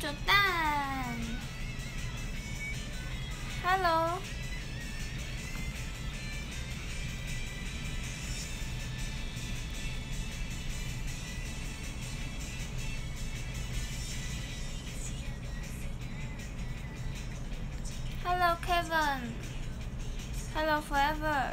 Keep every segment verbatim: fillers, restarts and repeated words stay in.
九蛋 ，Hello。Hello Kevin，Hello Forever。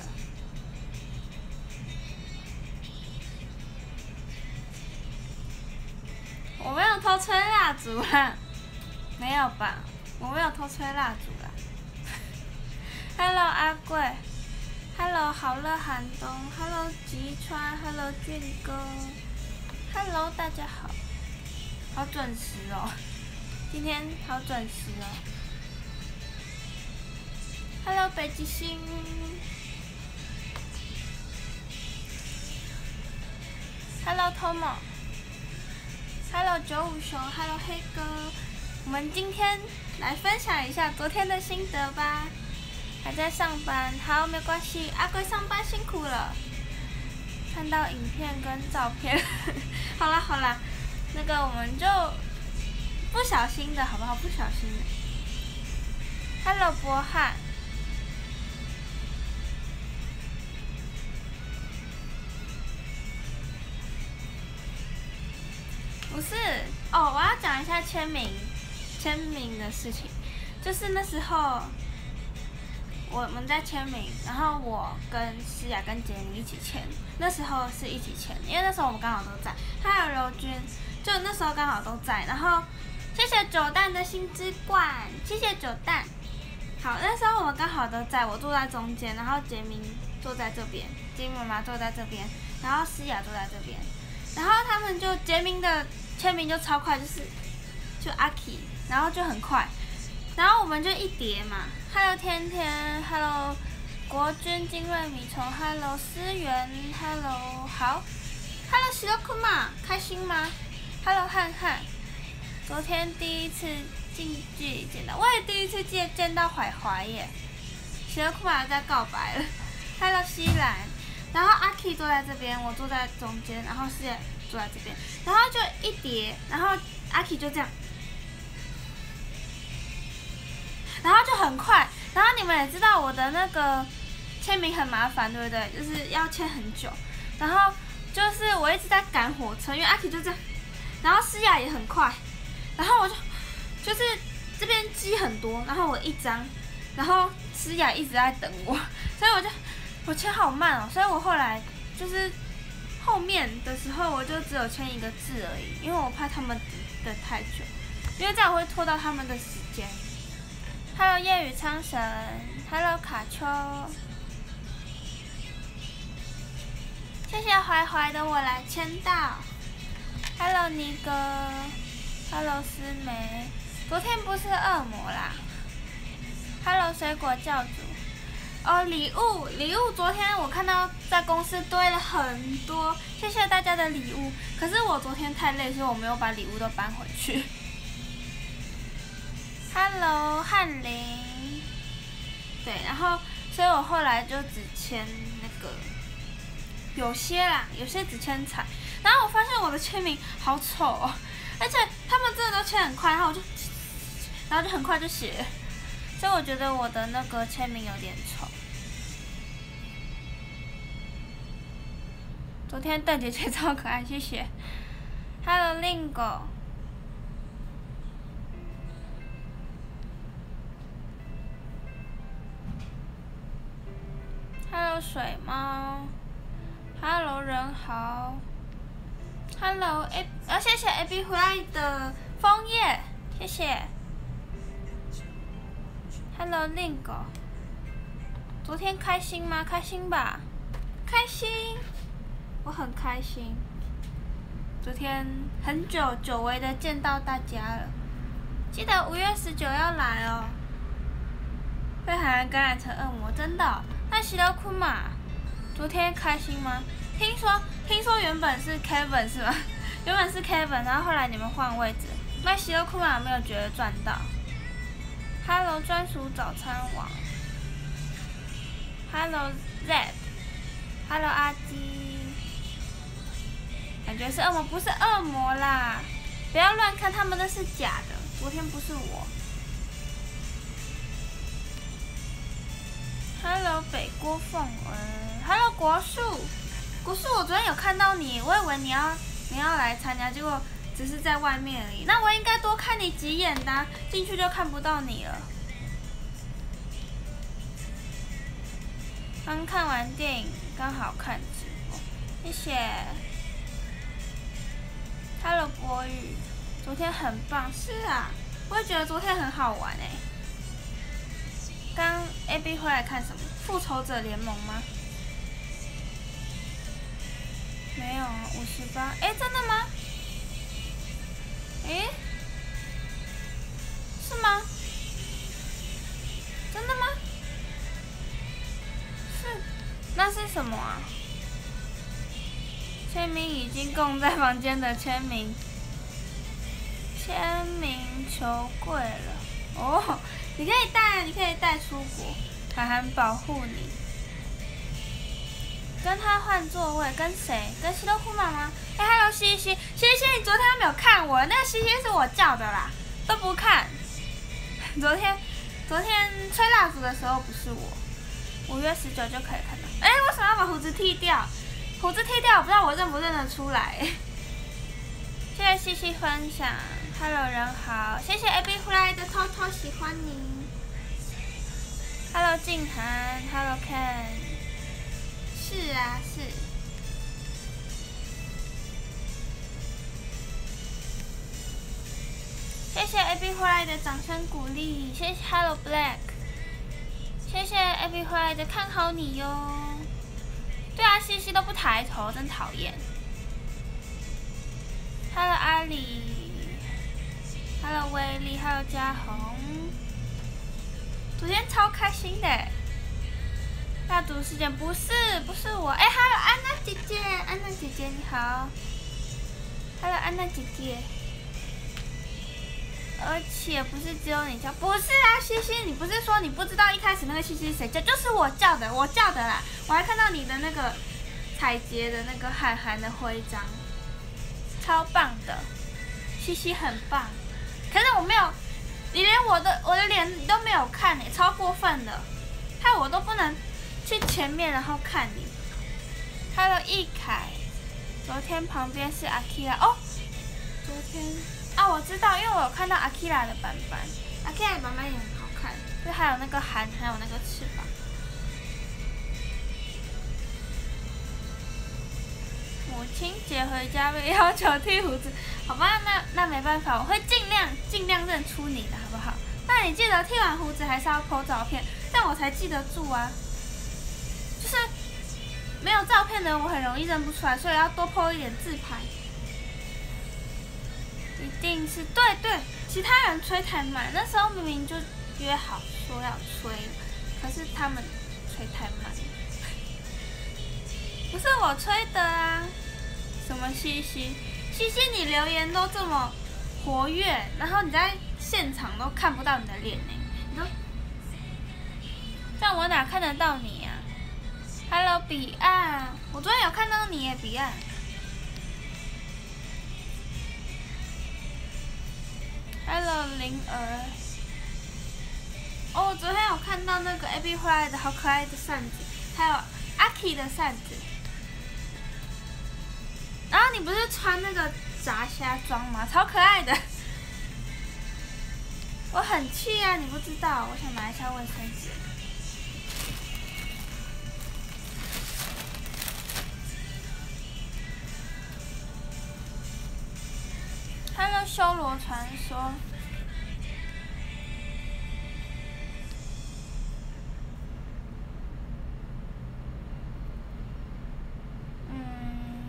我没有偷吹蜡烛啦，没有吧？我没有偷吹蜡烛啦。Hello 阿贵 ，Hello 好乐寒冬 ，Hello 吉川 ，Hello 俊哥 ，Hello 大家好，好准时哦，今天好准时哦。Hello 北极星 ，Hello Tomo。Hello 九五熊 ，Hello 黑哥，我们今天来分享一下昨天的心得吧。还在上班，好，没关系，阿贵上班辛苦了。看到影片跟照片，好啦好啦，那个我们就不小心的好不好？不小心的。Hello 博翰。不是哦，我要讲一下签名，签名的事情，就是那时候我们在签名，然后我跟诗雅跟杰宁一起签，那时候是一起签，因为那时候我们刚好都在，还有柔君，就那时候刚好都在，然后谢谢九蛋的心之冠，谢谢九蛋。好，那时候我们刚好都在，我坐在中间，然后杰明坐在这边，杰明妈妈坐在这边，然后诗雅坐在这边。然后他们就杰明的签名就超快，就是就阿 K， 然后就很快，然后我们就一叠嘛 ，Hello 天天 ，Hello 国军金瑞米虫 ，Hello 思源 ，Hello 好 ，Hello 喜乐库玛，开心吗 ？Hello 汉汉，昨天第一次近距离见到，我也第一次见见到怀怀耶，喜乐库玛在告白了 ，Hello 西兰。然后阿 K 坐在这边，我坐在中间，然后世界坐在这边，然后就一叠，然后阿 K 就这样，然后就很快，然后你们也知道我的那个签名很麻烦，对不对？就是要签很久，然后就是我一直在赶火车，因为阿 K 就这样，然后诗雅也很快，然后我就就是这边积很多，然后我一张，然后诗雅一直在等我，所以我就。我签好慢哦，所以我后来就是后面的时候我就只有签一个字而已，因为我怕他们等太久，因为这样会拖到他们的时间。Hello 夜雨苍神 ，Hello 卡丘，谢谢怀怀的我来签到。Hello 尼哥 ，Hello 思梅，昨天不是恶魔啦。Hello 水果教主。哦，礼物，礼物，昨天我看到在公司堆了很多，谢谢大家的礼物。可是我昨天太累，所以我没有把礼物都搬回去。Hello， 翰林，对，然后，所以我后来就只签那个，有些啦，有些只签彩。然后我发现我的签名好丑哦，而且他们真的都签很快，然后我就，然后就很快就写。所以我觉得我的那个签名有点丑。昨天邓姐姐超可爱，谢谢。Hello Lingo。Hello 水猫。Hello 人豪。Hello A， 啊谢谢 A B 回来的枫叶，谢谢。Hello Lingo， 昨天开心吗？开心吧，开心，我很开心。昨天很久久违的见到大家了，记得五月十九要来哦。被海洋感染成恶魔，真的、哦？那喜乐库玛，昨天开心吗？听说听说原本是 Kevin 是吗？原本是 Kevin， 然后后来你们换位置，那喜乐库玛有没有觉得赚到？ Hello 专属早餐网 ，Hello Z，Hello 阿基，感觉是恶魔，不是恶魔啦，不要乱看，他们那是假的， 昨天不是我。Hello 北郭凤儿 ，Hello 国树，国树，我昨天有看到你，我以为你要你要来参加，结果只是在外面而已。那我应该多看你几眼的、啊，进去就看不到你了。刚看完电影，刚好看直播，谢谢。Hello 波宇，昨天很棒，是啊，我也觉得昨天很好玩哎、欸。刚 A B 回来看什么？复仇者联盟吗？没有啊，五十八。哎，真的吗？哎，是吗？真的吗？是，那是什么啊？签名已经供在房间的签名，签名球柜了。哦，你可以带，你可以带出国，涵涵保护你。跟他换座位，跟谁？跟西多库玛吗？哎 ，Hello 西西，西西，你昨天没有看我，那个西西是我叫的啦，都不看。昨天，昨天吹蜡烛的时候不是我，五月十九就可以看到。哎，为什么要把胡子剃掉？胡子剃掉，我不知道我认不认得出来。谢谢西西分享 ，Hello 人好，谢谢 A B 回来的偷偷喜欢你。Hello 静涵 ，Hello Ken， 是啊是。谢谢 A B 回来的掌声鼓励，谢谢 Hello Black， 谢谢 A B 回来的看好你哟。对啊，西西都不抬头，真讨厌。Hello 阿里 ，Hello 威力 ，Hello 嘉宏，昨天超开心的。蜡烛事件不是不是我，哎 ，Hello 安娜姐姐，安娜姐姐你好 ，Hello 安娜姐姐。而且不是只有你叫，不是啊，西西，你不是说你不知道一开始那个西西谁叫，就是我叫的，我叫的啦。我还看到你的那个彩杰的那个韩寒的徽章，超棒的，西西很棒。可是我没有，你连我的我的脸你都没有看你、欸，超过分的，害我都不能去前面然后看你。Hello 易凯，昨天旁边是阿 Kira 哦，昨天。啊，我知道，因为我有看到阿 Kira 的版本，阿 Kira 的版本也很好看，就还有那个韩，还有那个翅膀。母亲节回家被要求剃胡子，好吧，那那没办法，我会尽量尽量认出你的，好不好？那你记得剃完胡子还是要 po 照片，这样我才记得住啊。就是没有照片的我很容易认不出来，所以要多 po 一点自拍。一定是对对，其他人吹太慢，那时候明明就约好说要吹，可是他们吹太慢，不是我吹的啊！什么西西西西，你留言都这么活跃，然后你在现场都看不到你的脸呢，你都这样我哪看得到你啊 ？Hello 彼岸，我昨天有看到你耶，彼岸。Hello 灵儿，哦，我昨天有看到那个 A B 回来的好可爱的扇子，还有阿 K 的扇子。然后你不是穿那个炸虾装吗？超可爱的。我很气啊，你不知道，我想拿一下卫生纸。Hello 修罗传说。嗯，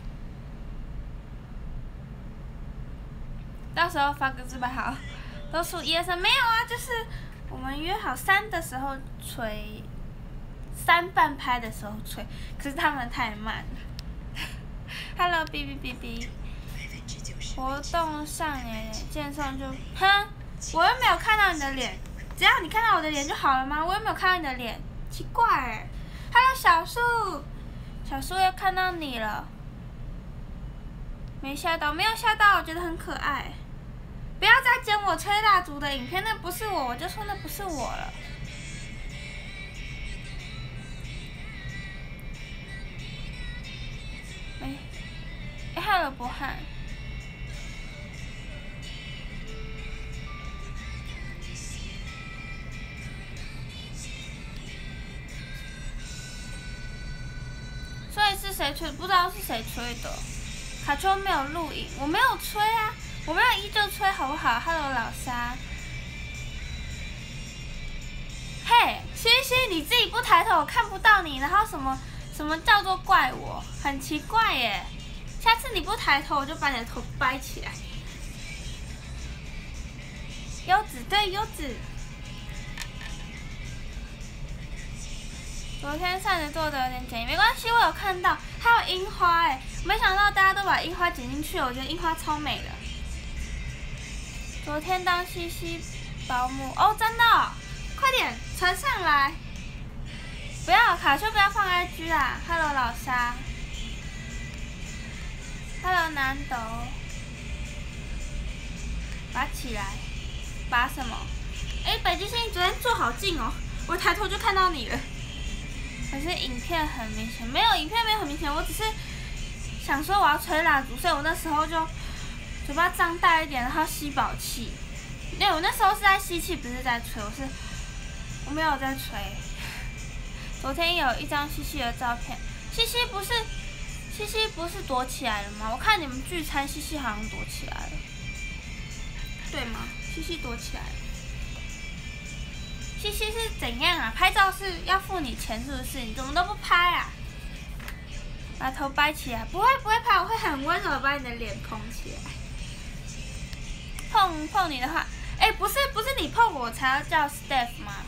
到时候发个自拍好，都数一二三，没有啊，就是我们约好三的时候吹，三半拍的时候吹，可是他们太慢了。Hello B B B B。活动上耶，健送就哼，我又没有看到你的脸，只要你看到我的脸就好了吗？我又没有看到你的脸，奇怪哎。Hello 小树，小树又看到你了，没吓到，没有吓到，我觉得很可爱。 不要再剪我吹蜡烛的影片，那不是我，我就说那不是我了。哎，哎，还有博翰。所以是谁吹？不知道是谁吹的。卡丘没有录影，我没有吹啊，我没有依旧吹，好不好 ？Hello 老沙。嘿，西西，你自己不抬头，我看不到你，然后什么什么叫做怪我？很奇怪耶。下次你不抬头，我就把你的头掰起来。优子，对优子。昨天扇子做的有点剪，没关系，我有看到，还有樱花哎，没想到大家都把樱花剪进去，我觉得樱花超美的。昨天当西西保姆哦，真的、哦，快点传上来，不要卡丘不要放 I G 啦 ，Hello 老沙 ，Hello 南斗，拔起来，拔什么？哎，北极星，你昨天坐好近哦，我抬头就看到你了。可是影片很明显，没有影片没有很明显，我只是想说我要吹蜡烛，所以我那时候就嘴巴张大一点，然后吸饱气。因为我那时候是在吸气，不是在吹，我是我没有在吹。昨天有一张西西的照片，西西不是西西不是躲起来了吗？我看你们聚餐，西西好像躲起来了，对吗？西西躲起来了。西西是怎样啊？拍照是要付你钱是不是？你怎么都不拍啊？把头掰起来，不会不会拍，我会很温柔的把你的脸捧起来。碰碰你的话，哎、欸，不是不是你碰我才要叫 Steph 吗？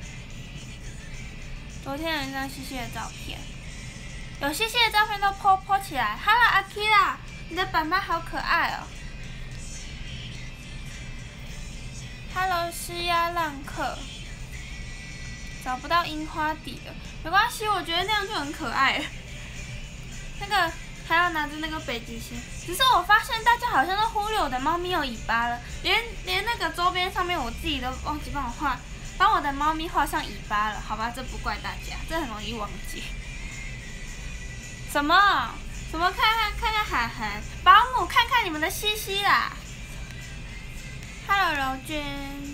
昨天有一张西西的照片，有西西的照片都 po po 起来。Hello 阿 Kira， 你的板板好可爱哦。Hello 施压浪客。找不到樱花底了，没关系，我觉得那样就很可爱。那个还要拿着那个北极星，只是我发现大家好像都忽略我的猫咪有尾巴了，连连那个周边上面我自己都忘记帮我画，帮我的猫咪画上尾巴了。好吧，这不怪大家，这很容易忘记。什么？什么？看看看看涵涵，保姆看看你们的西西啦。Hello 柔君。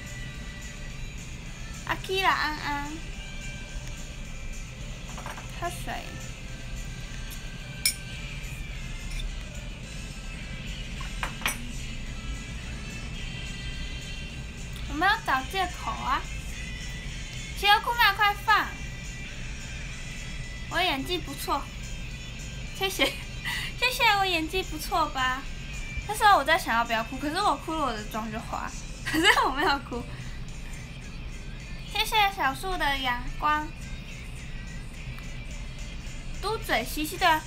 阿 Kira 安安，喝水。我们要找借口啊！西欧库玛快放！我演技不错，谢谢，谢谢，我演技不错吧？那时候我在想要不要哭，可是我哭了我的妆就花，可是我没有哭。谢谢小树的阳光。嘟嘴吸气的，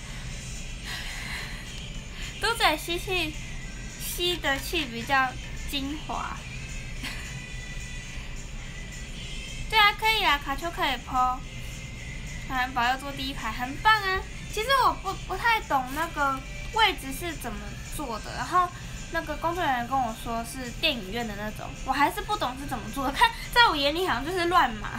嘟嘴吸气，吸的气比较精华。对啊，可以啊，卡丘可以 po。韩宝要坐第一排，很棒啊！其实我不不太懂那个位置是怎么做的，然后那个工作人员跟我说是电影院的那种，我还是不懂是怎么做的。看，在我眼里好像就是乱码。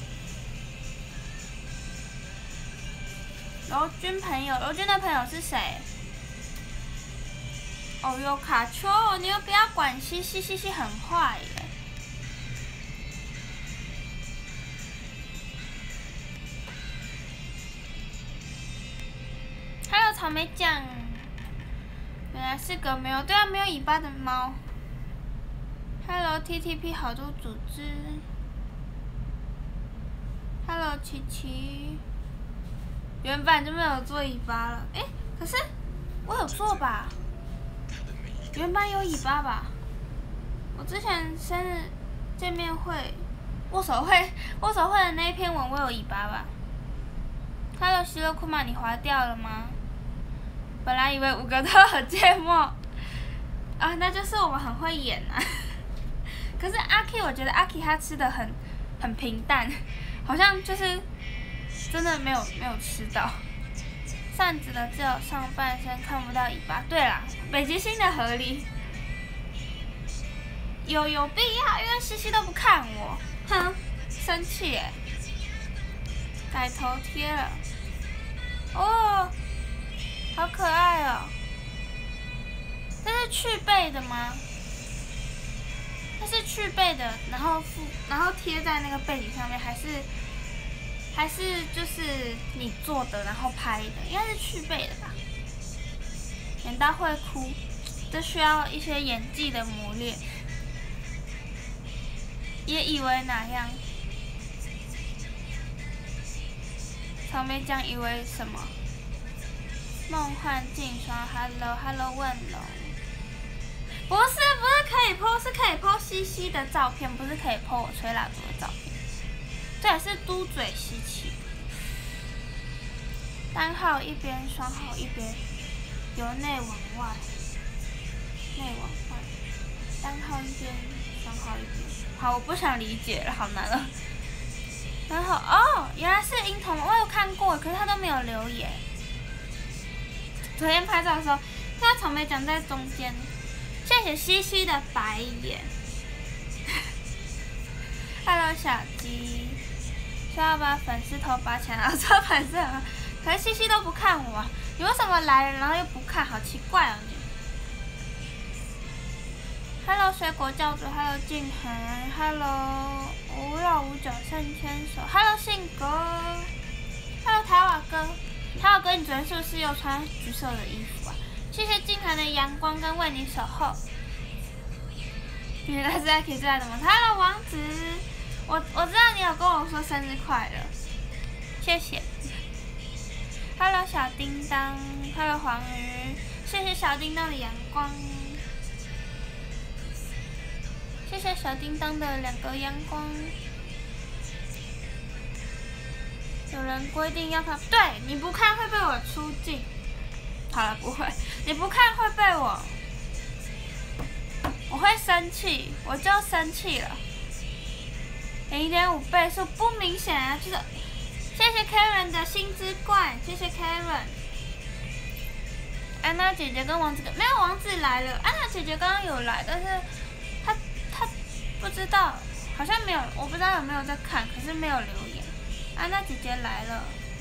柔君朋友，柔君的朋友是谁？哦哟，卡丘，你又不要管西西，西西很坏耶。还有草莓酱，原来是个没有，对啊，没有尾巴的猫。Hello T T P 好多组织。Hello 琪琪。原版就没有做尾巴了，哎，可是我有做吧？原版有尾巴吧？我之前生日见面会、握手会、握手会的那一篇文，我有尾巴吧 ？Hello 希洛库玛，你划掉了吗？本来以为五个都有芥末，啊，那就是我们很会演啊。可是阿 K， 我觉得阿 K 他吃的很很平淡，好像就是真的没有没有吃到。扇子的只有上半身看不到尾巴。对啦，北极星的河狸。 有有必要，因为西西都不看我，哼，生气耶！改头贴了，哦，好可爱哦！这是去背的吗？它是去背的，然后附，然后贴在那个背景上面，还是还是就是你做的，然后拍的，应该是去背的吧？演到会哭，这需要一些演技的磨练。也以为哪样？草莓酱以为什么？梦幻镜霜 ，Hello Hello 问龙。不是不是可以 po， 是可以 po 西西的照片，不是可以 po 我吹蜡烛的照片。这也是嘟嘴吸气。单号一边，双号一边，由内往外，内往外。单号一边，双号一边。好，我不想理解了，好难了。然后哦，原来是樱桃，我有看过，可是他都没有留言。昨天拍照的时候，看到草莓酱在中间。谢谢西西的白眼。Hello 小鸡，需要把粉丝头拔起来，我做粉丝头，可是西西都不看我，你为什么来了然后又不看，好奇怪哦你。Hello 水果教主 ，Hello 静恒 ，Hello 无肉无酒胜牵手 ，Hello 信哥 ，Hello 台瓦哥，台瓦哥你昨天是不是又穿橘色的衣服啊？谢谢静恒的阳光跟为你守候。原来是在 K 最爱的吗 ？Hello 王子，我我知道你有跟我说生日快乐，谢谢。Hello 小叮当 ，Hello 黄鱼，谢谢小叮当的阳光，谢谢小叮当的两个阳光。有人规定要看，对，你不看会被我出镜。好了，不会，你不看会被我，我会生气，我就生气了。零点五倍数不明显啊，就是谢谢 Karen 的星之冠，谢谢 Karen。安娜姐姐跟王子没有，王子来了，安娜姐姐刚刚有来，但是她她不知道，好像没有，我不知道有没有在看，可是没有留言。安娜姐姐来了。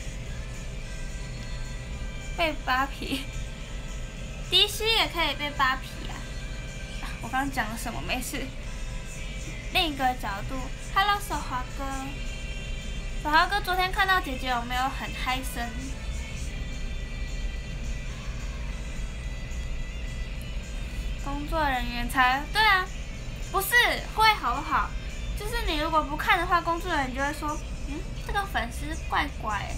被扒皮 ，D C 也可以被扒皮啊！我刚刚讲了什么？没事。另一个角度 ，Hello 手华哥，手华哥昨天看到姐姐有没有很嗨声？工作人员才对啊，不是会好不好？就是你如果不看的话，工作人员就会说，嗯，这个粉丝怪怪欸。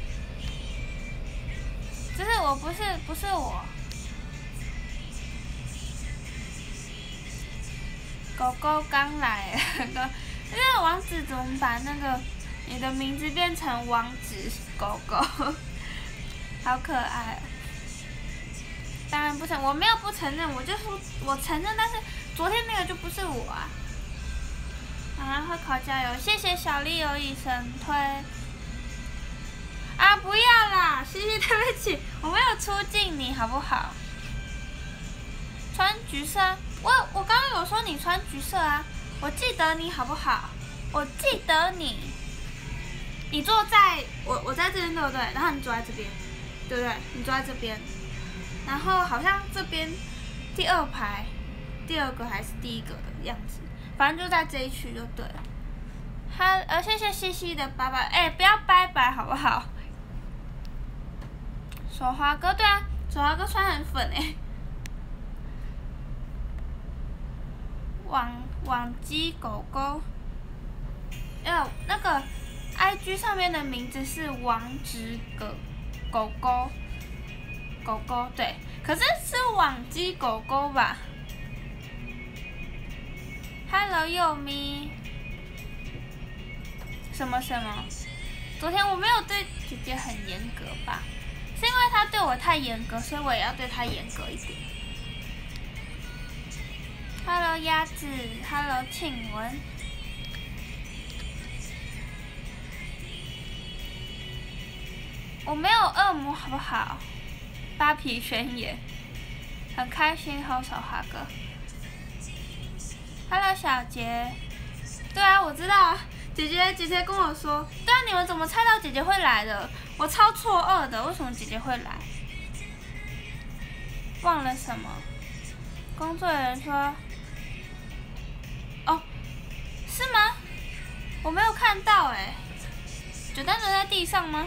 就是我不是不是我，狗狗刚来，因为王子怎么把那个你的名字变成王子狗狗，好可爱、哦。当然不承，我没有不承认，我就说我承认，但是昨天那个就不是我啊。啊，会考加油，谢谢小丽有以神推。啊，不要啦，西西，对不起，我没有出镜你，好不好？穿橘色，我我刚刚有说你穿橘色啊，我记得你好不好？我记得你，你坐在我我在这边对不对？然后你坐在这边，对不对？你坐在这边，然后好像这边第二排，第二个还是第一个的样子，反正就在这一区就对了。哈，呃，谢谢西西的拜拜，哎，不要拜拜好不好？手华哥，对啊，手华哥穿很粉哎。网网鸡狗狗，呃，那个 I G 上面的名字是王子狗狗狗狗狗，对，可是是网鸡狗狗吧 ？Hello 幼咪，什么什么？昨天我没有对姐姐很严格吧？是因为她对我太严格，所以我也要对她严格一点。Hello 鸭子 ，Hello 庆文。我没有恶魔，好不好？扒皮宣言，很开心，好手华哥。 Hello， 小杰。对啊，我知道。姐姐，姐姐跟我说，对啊，你们怎么猜到姐姐会来的？我超错愕的，为什么姐姐会来？忘了什么？工作人员说，哦，是吗？我没有看到哎。就单纯在地上吗？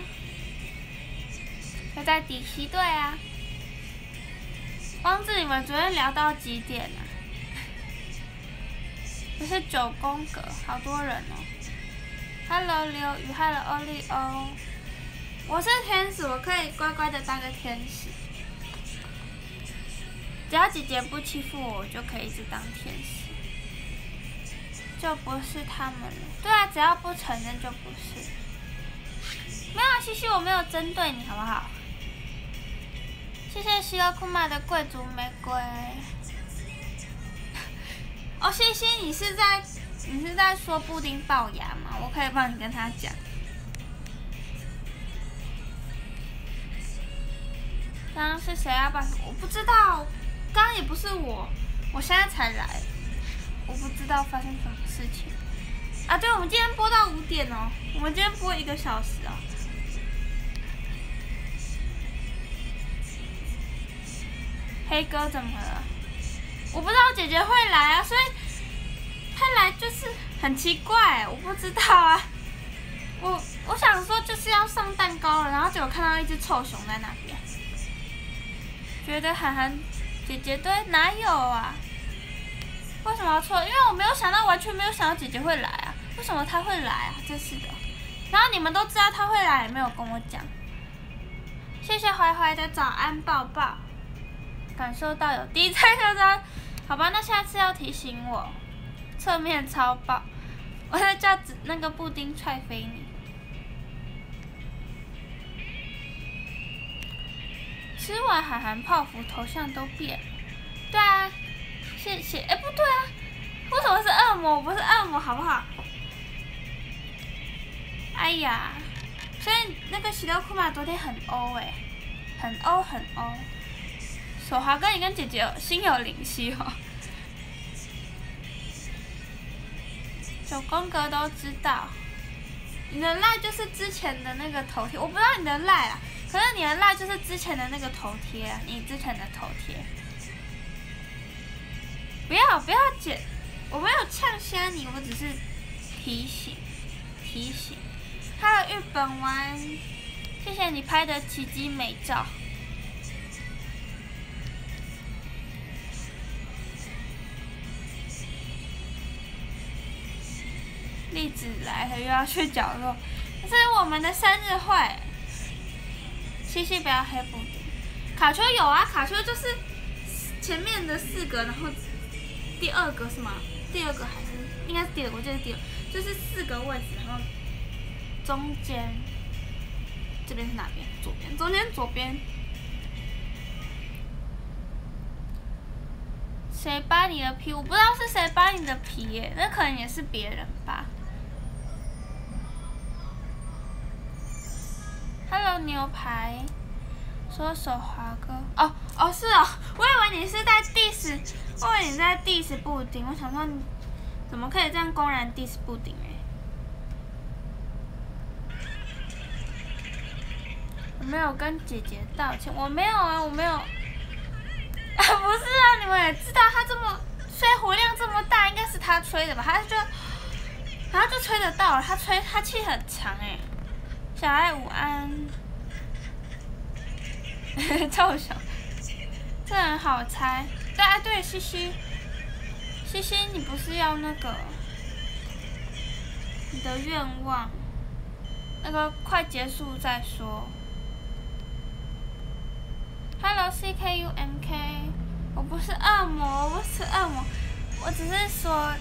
就在底西队啊。汪志，你们昨天聊到几点啊？这是九宫格，好多人哦。Hello， 刘宇 ，Hello， 欧丽欧。我是天使，我可以乖乖的当个天使。只要姐姐不欺负我，我就可以一直当天使。就不是他们了。对啊，只要不承认就不是。没有啊，西西，我没有针对你，好不好？谢谢西洛库玛的贵族玫瑰。哦，西西，你是在你是在说布丁龅牙吗？我可以帮你跟他讲。刚刚是谁要把？我不知道，刚刚也不是我，我现在才来，我不知道发生什么事情。啊，对，我们今天播到五点哦，我们今天播一个小时哦。黑哥怎么了？我不知道姐姐会来啊，所以她来就是很奇怪，我不知道啊。我我想说就是要上蛋糕了，然后结果看到一只臭熊在那边，觉得涵涵姐姐对哪有啊？为什么要错？因为我没有想到，完全没有想到姐姐会来啊！为什么她会来啊？真是的。然后你们都知道她会来，也没有跟我讲。谢谢怀怀的早安抱抱。感受到有第一猜就知，好吧，那下次要提醒我，侧面超爆，我在叫那个布丁踹飞你。吃完涵涵泡芙头像都变了，对啊，谢谢，哎、欸、不对啊，为什么是恶魔？我不是恶魔好不好？哎呀，所以那个喜乐库玛昨天很欧哎，很欧很欧。手滑哥，你跟姐姐有心有灵犀哦。九宫格都知道，你的赖就是之前的那个头贴，我不知道你的赖啦，可是你的赖就是之前的那个头贴啊，你之前的头贴。不要不要剪，我没有呛瞎你，我只是提醒提醒。Hello， 日本湾，谢谢你拍的奇迹美照。栗子来了又要去角落，这是我们的生日会。西西不要黑布丁。卡丘有啊，卡丘就是前面的四个，然后第二个是吗？第二个还是应该是第二个，我记得是第二，就是四个位置，然后中间这边是哪边？左边，中间左边。谁扒你的皮？我不知道是谁扒你的皮耶，那可能也是别人吧。Hello， 牛排，说手滑哥，哦哦是哦，我以为你是在 diss， 我以为你在 diss 布丁，我想说你怎么可以这样公然 diss 布丁哎？我没有跟姐姐道歉，我没有啊，我没有。啊，不是啊，你们也知道他这么吹火量这么大，应该是他吹的吧？他就，然后就吹得到了，他吹他气很长哎。小爱午安，臭熊，这很好猜。对啊，对，西西，西西，你不是要那个你的愿望，那个快结束再说。Hello C K U M K， 我不是恶魔，我不是恶魔，我只是说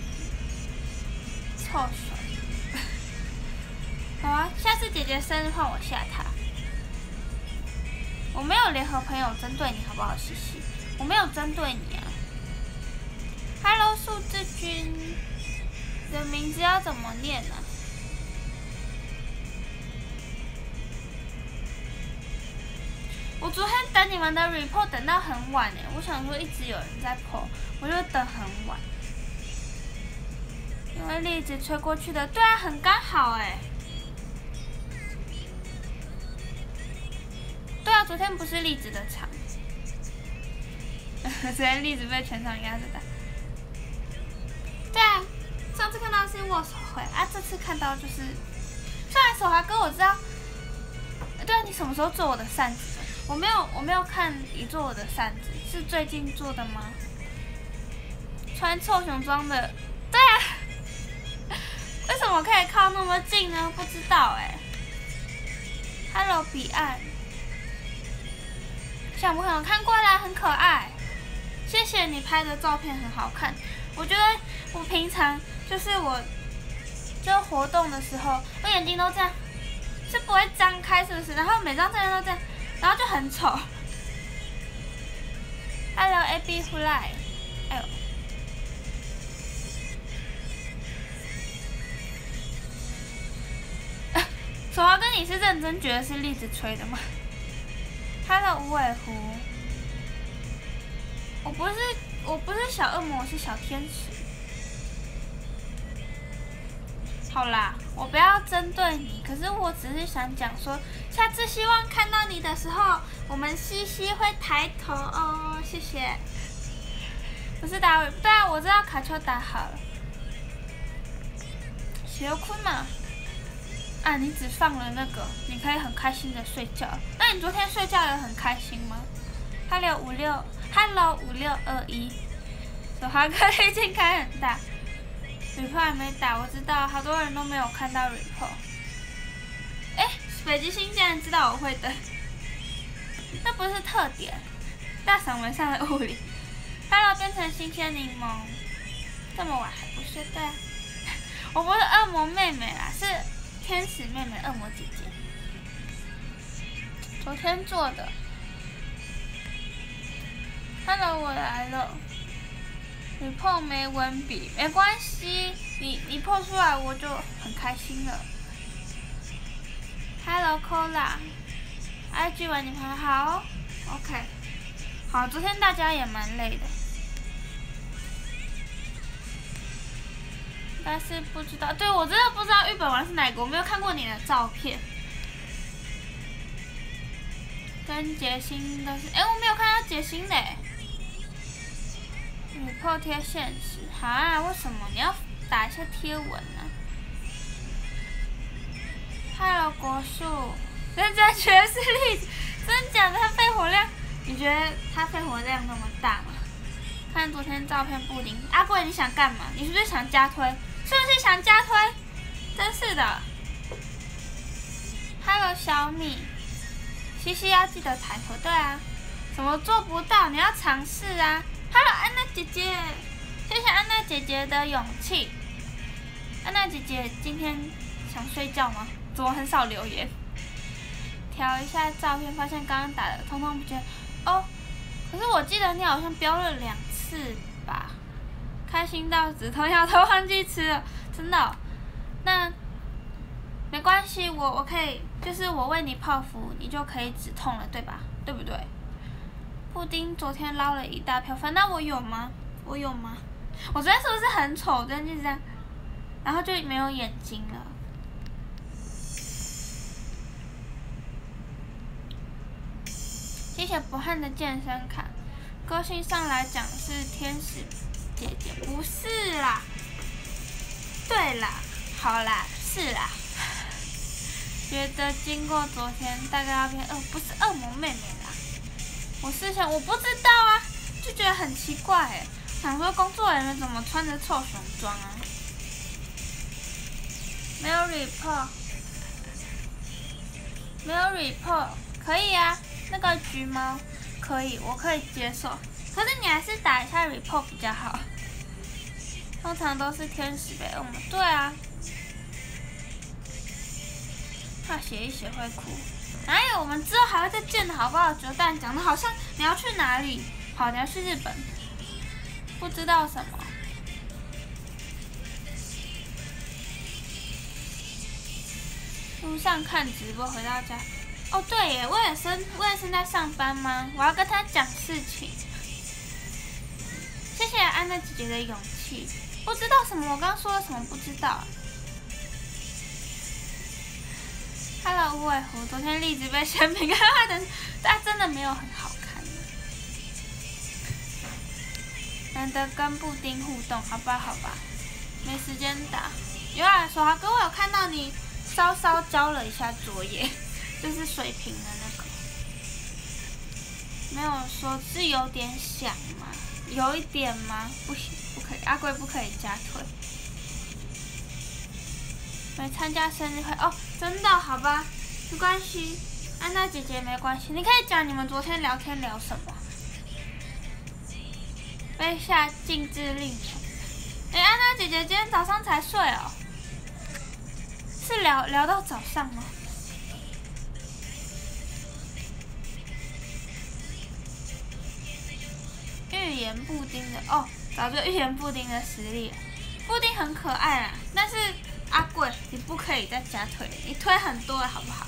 臭水。好啊，下次姐姐生日换我吓她。我没有联合朋友针对你，好不好，西西？我没有针对你啊。Hello 数字君，你的名字要怎么念呢、啊？我昨天等你们的 report 等到很晚哎，我想说一直有人在 po， 我就等很晚。 因为栗子吹过去的，对啊，很刚好哎。对啊，昨天不是栗子的场，昨天栗子被全场压着打。对啊，上次看到是握手会啊，这次看到就是，虽然手滑哥我知道，对啊，你什么时候做我的扇子？我没有，我没有看你做我的扇子，是最近做的吗？穿臭熊装的，对啊，为什么可以靠那么近呢？不知道哎、欸。Hello， 彼岸，小不可能看过啦，很可爱。谢谢你拍的照片很好看，我觉得我平常就是我，就活动的时候，我眼睛都这样，是不会张开是不是？然后每张照片都这样，然后就很丑。Hello A B Fly， 哎呦。手滑哥，你是认真觉得是栗子吹的吗 ？Hello 无尾狐，我不是我不是小恶魔，我是小天使。好啦，我不要针对你，可是我只是想讲说，下次希望看到你的时候，我们西西会抬头哦，谢谢。不是打，对啊，我知道卡丘打好了。小坤嘛。啊，你只放了那个，你可以很开心的睡觉。那你昨天睡觉也很开心吗 ？Hello 五六 ，Hello 五六二一，手滑哥滤镜开很大 ，report 还没打，我知道好多人都没有看到 report。哎，北极星竟然知道我会的，那不是特点。大嗓门上的物理 ，Hello 变成新鲜柠檬，这么晚还不睡？对啊，我不是恶魔妹妹啦，是。天使妹妹，恶魔姐姐，昨天做的。Hello， 我来了。你破没文笔，没关系，你你破出来我就很开心了。Hello Cola，I G 玩你朋友好 ，OK， 好，昨天大家也蛮累的。但是不知道，对我真的不知道日本玩是哪个，我没有看过你的照片。跟杰星都是，哎，我没有看到杰星嘞。女破贴现实，哈，为什么你要打一下贴文呢、啊、？Hello 国树，人家觉得是栗子，真假的？他肺活量，你觉得他肺活量那么大吗？看昨天照片布丁，阿贵你想干嘛？你是不是想加推？是不是想加推？真是的。Hello 小米，西西要记得抬头，对啊。怎么做不到？你要尝试啊。Hello 安娜姐姐，谢谢安娜姐姐的勇气。安娜姐姐今天想睡觉吗？怎么很少留言？调一下照片，发现刚刚打的通通不见。哦，可是我记得你好像标了两次吧。开心到止痛药都忘记吃了，真的、哦。那没关系，我我可以，就是我为你泡芙，你就可以止痛了，对吧？对不对？布丁昨天捞了一大票饭，那我有吗？我有吗？我昨天是不是很丑？真的就这样，然后就没有眼睛了。谢谢不汉的健身卡，个性上来讲是天使。姐姐不是啦，对啦，好啦，是啦。觉得经过昨天，大概要变恶，不是恶魔妹妹啦。我之前我不知道啊，就觉得很奇怪哎，想说工作人员怎么穿着臭熊装啊？没有 report， 没有 report， 可以啊，那个橘猫可以，我可以接受。可是你还是打一下 report 比较好。通常都是天使呗，我们对啊。怕写一写会哭。哪有？我们之后还会再见的好不好？九蛋讲的好像你要去哪里？好，你要去日本。不知道什么。路上看直播回到家。哦对耶，威尔森，威尔森在上班吗？我要跟他讲事情。谢谢安娜姐姐的勇气。 不知道什么？我刚刚说了什么？不知道。Hello， 无尾狐，昨天栗子被鲜饼干害的，但真的没有很好看。难得跟布丁互动，好吧，好吧，没时间打。有人说，哥，我有看到你稍稍交了一下作业，就是水平的那个，没有说是有点想吗？有一点吗？不行，不可以，阿贵不可以加退。没参加生日会哦，真的好吧，没关系，安娜姐姐没关系，你可以讲你们昨天聊天聊什么。被下禁制令。哎，安娜姐姐今天早上才睡哦，是聊聊到早上吗？预言布丁的哦，早就预言布丁的实力了。布丁很可爱啦，但是阿贵，你不可以再加推了，你推很多了好不好？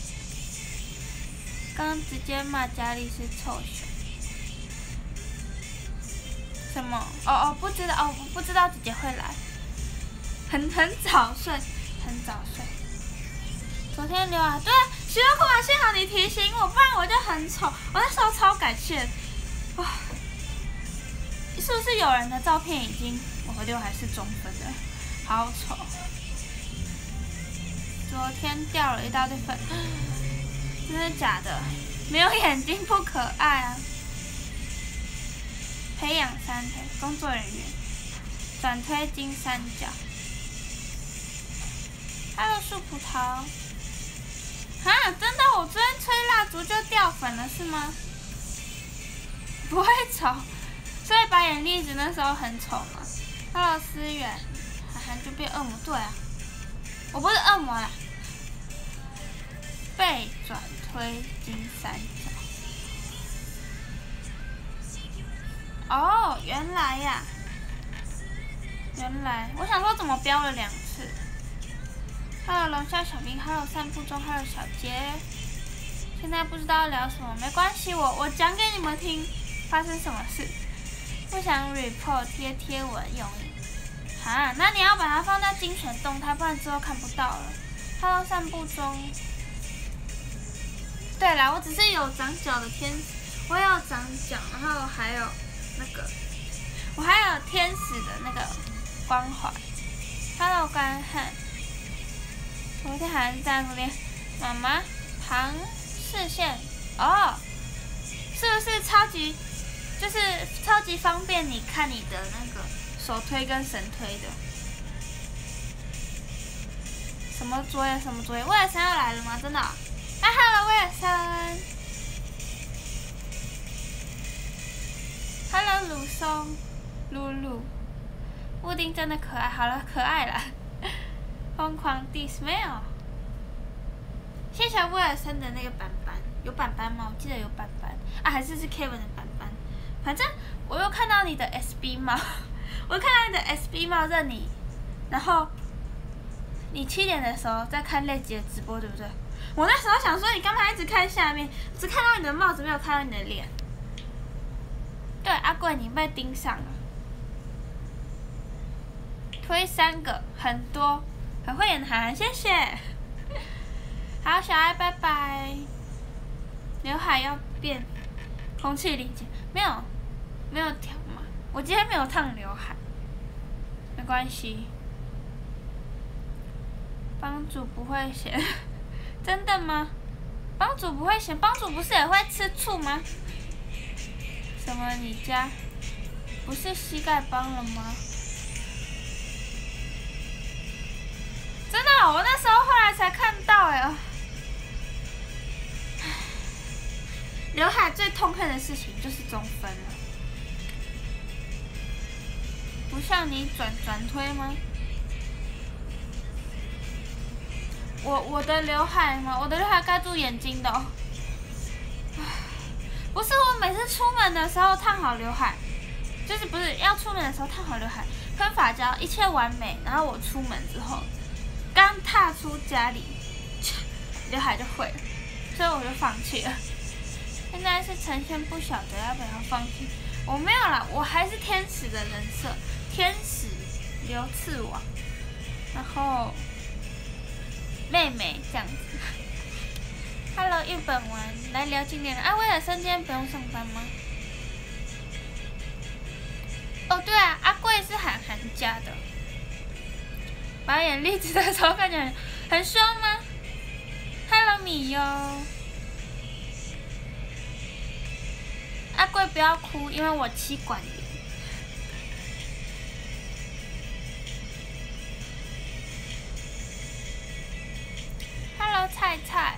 刚刚直接骂佳丽是臭熊。什么？哦哦，不知道哦，我不知道姐姐会来。很很早睡，很早睡。昨天刘海对，徐若空啊，幸好你提醒我，不然我就很丑。我那时候超感谢。哇，是不是有人的照片已经我和刘海是中分的？好丑。昨天掉了一大堆粉，真的假的？没有眼睛不可爱啊！培养三推工作人员，转推金三角。Hello 树葡萄，哈，真的？我昨天吹蜡烛就掉粉了是吗？不会丑，所以白眼栗子那时候很丑嘛。Hello 思远，涵涵就变恶魔，对啊，我不是恶魔啦。被转推金三角。哦，原来呀，原来，我想说怎么标了两次。Hello 龙虾小兵 ，Hello 散步中 ，Hello 小杰。现在不知道聊什么，没关系，我我讲给你们听，发生什么事。不想 report 贴贴文用意。哈，那你要把它放在精选动态，不然之后看不到了。Hello 散步中。对啦，我只是有长脚的天使，我也有长脚，然后还有那个，我还有天使的那个关怀。Hello 干旱，昨天还是在那边，妈妈唐视线哦，是不是超级，就是超级方便你看你的那个手推跟神推的？什么作业？什么作业？威尔森要来了吗？真的、哦？啊 ，Hello 威尔森 ，Hello 鲁松，露露，布丁真的可爱，好了，可爱了，疯狂 diss 没有，谢谢威尔森的那个板板，有板板吗？我记得有板板，啊，还是是 Kevin 的板板，反正我又看到你的 S B 帽，我看到你的 S B 帽认你，然后你七点的时候在看类姐的直播，对不对？我那时候想说，你干嘛一直看下面，只看到你的帽子，没有看到你的脸。对，阿贵，你被盯上了。推三个，很多，很会演韩，谢谢。好，小爱，拜拜。刘海要变，空气理解，没有，没有调嘛。我今天没有烫刘海，没关系。帮主不会嫌。真的吗？帮主不会嫌，帮主不是也会吃醋吗？什么？你家不是膝盖帮了吗？真的、哦，我那时候后来才看到哎。刘海最痛恨的事情就是中分了，不像你转转推吗？我我的刘海吗？我的刘海盖住眼睛的、哦。不是，我每次出门的时候烫好刘海，就是不是要出门的时候烫好刘海，喷发胶，一切完美。然后我出门之后，刚踏出家里，刘海就毁了，所以我就放弃了。现在是呈现不晓得要不要放弃，我没有啦，我还是天使的人设，天使刘次王，然后妹妹这样子。Hello， 日本玩来聊今年啊，威尔森今天不用上班吗？哦，对啊，阿贵是韩寒家的。把演栗子的时候看起来很凶吗 ？Hello， 米哟。阿贵不要哭，因为我妻管严。Hello， 菜菜。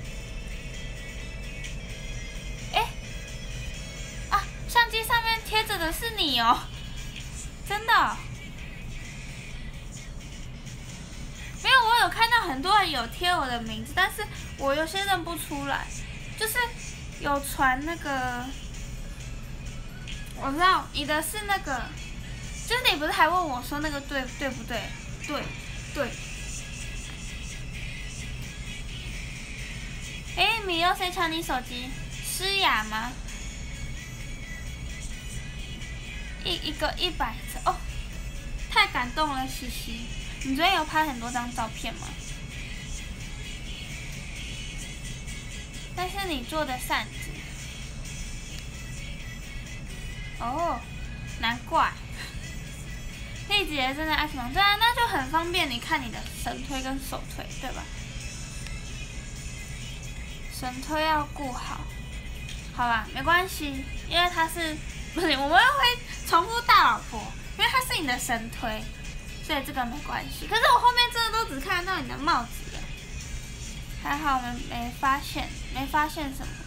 哎，啊，相机上面贴着的是你哦，真的、哦。没有，我有看到很多人有贴我的名字，但是我有些认不出来，就是有传那个。我知道你的是那个，就是你不是还问我说那个对对不对？对，对。哎，米优谁抢你手机？诗雅吗？一一个一百次哦，太感动了，西西。你昨天有拍很多张照片吗？那是你做的扇子。哦，难怪。丽姐真的爱什么？对啊，那就很方便，你看你的神推跟手推，对吧？神推要顾好，好吧，没关系，因为他是不是我们会重复大老婆，因为他是你的神推，所以这个没关系。可是我后面真的都只看到你的帽子了，还好我们没发现，没发现什么。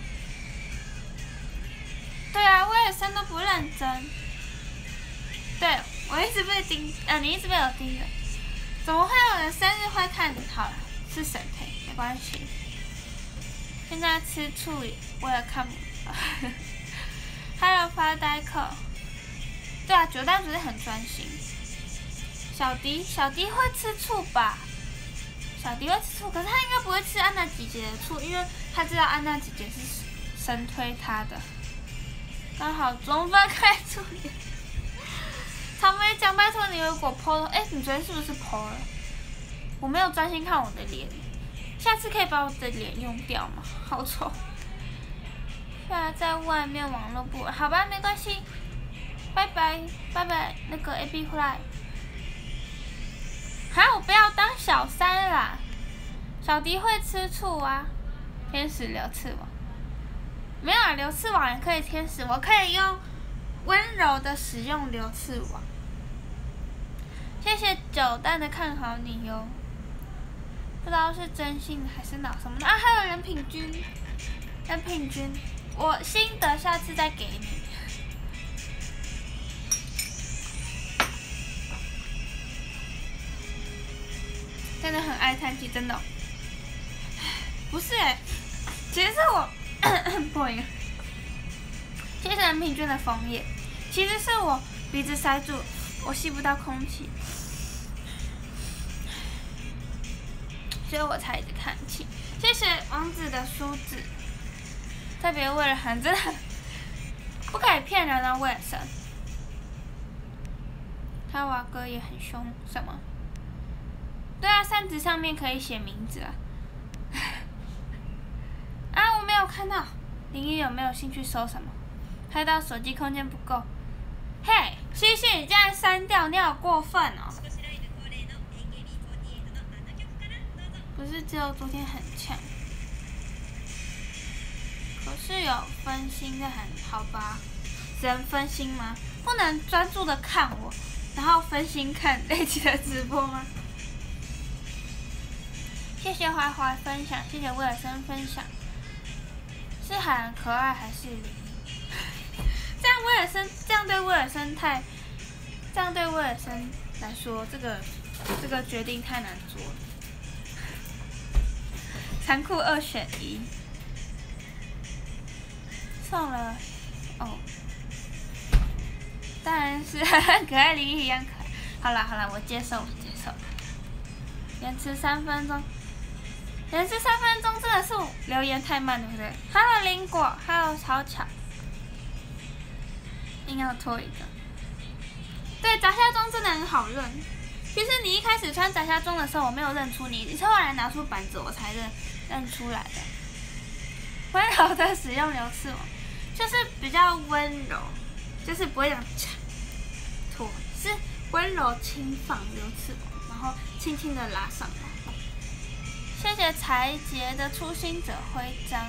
对啊，威尔森都不认真。对，我一直被盯，呃，你一直被我盯着。怎么会有人生日会看？好了，是神推，没关系。现在吃醋，我也看不到。Hello， 发呆客。对啊，九蛋主是很专心。小迪，小迪会吃醋吧？小迪会吃醋，可是他应该不会吃安娜姐姐的醋，因为他知道安娜姐姐是神推他的。刚好中分开注意。草莓讲拜托你如果 P O 了，哎，你昨天是不是 P O 了？我没有专心看我的脸，下次可以把我的脸用掉吗？好丑。现在在外面网络不稳，好吧，没关系。拜拜，拜拜，那个 A B 回来。哈，我不要当小三啦。小迪会吃醋啊，天使刘次王。没有啊，刘次王也可以天使，我可以用温柔的使用刘次王。谢谢九蛋的看好你哟，不知道是真心的还是脑什么的啊？还有人品君，人品君，我心得下次再给你。真的很爱叹气，真的、哦。不是哎、欸，其实是我。不好意思，谢谢人品君的枫叶，其实是我鼻子塞住，我吸不到空气，所以我才一直叹气。谢谢王子的梳子，特别为了很真的不可以骗人的威尔森，他瓦哥也很凶，什么？对啊，扇子上面可以写名字啊。啊，我没有看到，林一有没有兴趣搜什么？拍到手机空间不够。嘿，西西，你这样删掉，你好过分哦！不是只有昨天很强，可是有分心的很，好吧？只能分心吗？不能专注的看我，然后分心看那期的直播吗？谢谢怀怀分享，谢谢威尔森分享。是很可爱还是灵？这样威尔森，这样对威尔森太，这样对威尔森来说，这个这个决定太难做了。残酷二选一，送了哦，当然是很可爱，灵异一样可爱。好啦好啦，我接受我接受。延迟三分钟。延迟三分钟真的是留言太慢，对不对 ？Hello 林果 ，Hello 超巧，硬要拖一个。 对，炸虾装真的很好认。其实你一开始穿炸虾装的时候，我没有认出你，你是后来拿出板子我才认认出来的。温柔的使用流刺网，就是比较温柔，就是不会这样拖，是温柔轻放流刺网，然后轻轻的拉上来。谢谢才杰的初心者徽章，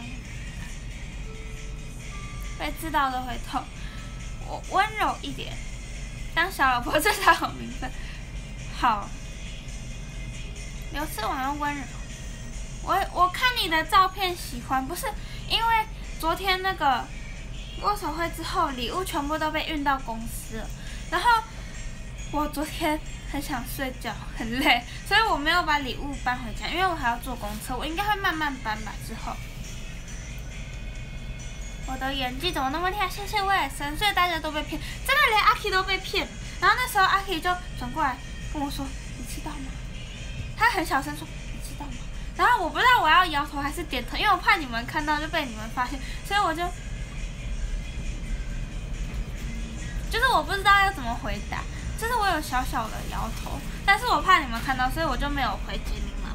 被知道的会痛。我温柔一点，当小老婆至少有名分。好，流刺网要温柔。我我看你的照片喜欢，不是因为昨天那个握手会之后，礼物全部都被运到公司了，然后我昨天很想睡觉，很累，所以我没有把礼物搬回家，因为我还要坐公车，我应该会慢慢搬吧。之后，我的演技怎么那么厉害？谢谢威尔森，所以大家都被骗，真的连阿 K 都被骗。然后那时候阿 K 就转过来跟我说：“你知道吗？”他很小声说：“你知道吗？”然后我不知道我要摇头还是点头，因为我怕你们看到就被你们发现，所以我就就是我不知道要怎么回答，就是我有小小的摇头，但是我怕你们看到，所以我就没有回杰明妈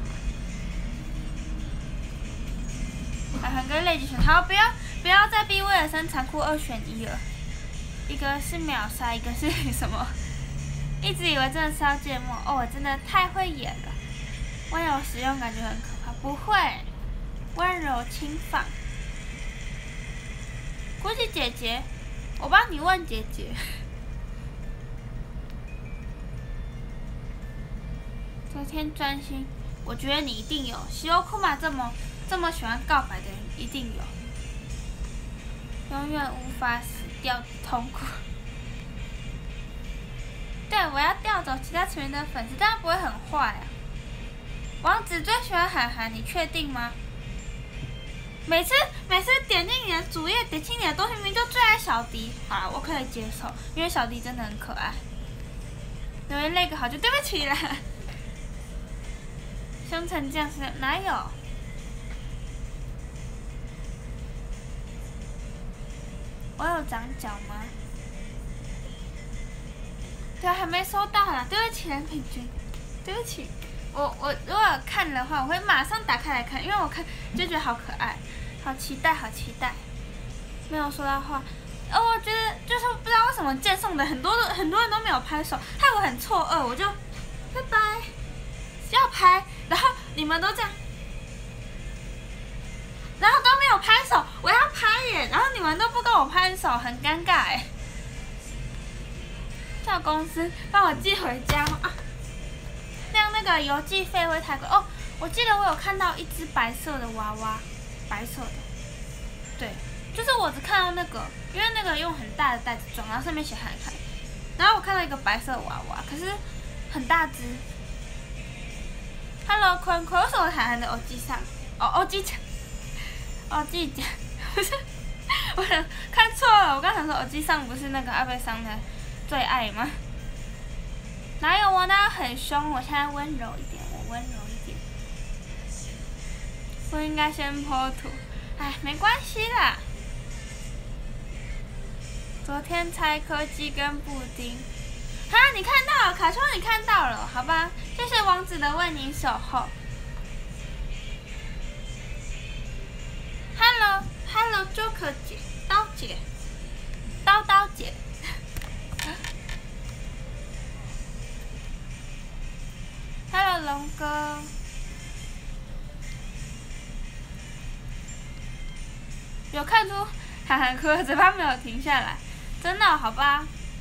妈。海涵跟泪继续，好，不要不要再逼威尔森残酷二选一了，一个是秒杀，一个是什么？一直以为真的是要芥末，哦，我真的太会演了。温柔使用感觉很可怕，不会，温柔轻放。估计姐姐，我帮你问姐姐。昨天专心，我觉得你一定有。喜欧库玛这么这么喜欢告白的人，一定有。永远无法死掉的痛苦。对，我要调走其他成员的粉丝，这样不会很坏啊。王子最喜欢涵涵，你确定吗？每次每次点进你的主页，点进你的东西，明明就最爱小迪。好了，我可以接受，因为小迪真的很可爱。留言那个好就对不起啦。胸成这样是哪有？我有长脚吗？对啊，还没收到啦，对不起蓝品君，对不起。我我如果有看的话，我会马上打开来看，因为我看就觉得好可爱，好期待，好期待。没有说到话，呃、哦，我觉得就是不知道为什么荐送的很多很多人都没有拍手，害我很错愕，我就拜拜，要拍，然后你们都这样，然后都没有拍手，我要拍耶，然后你们都不跟我拍手，很尴尬哎。叫公司帮我寄回家啊。这样那个邮寄费会太贵哦。我记得我有看到一只白色的娃娃，白色的，对，就是我只看到那个，因为那个用很大的袋子装，然后上面写海涵，然后我看到一个白色的娃娃，可是很大只。Hello， 坤坤，为什么海涵的欧记上？哦，欧记奖，欧记奖，不是，我看错了，我刚想说欧记上不是那个阿贝桑的最爱吗？哪有我那很凶，我现在温柔一点，我温柔一点。不应该先剖图，哎，没关系啦。昨天猜柯基跟布丁，哈，你看到了，卡丘你看到了，好吧？谢谢王子的为你守候。Hello，Hello Joker 姐，刀姐，刀刀姐。Hello 龙哥，有看出涵涵哭了，嘴巴没有停下来，真的好吧？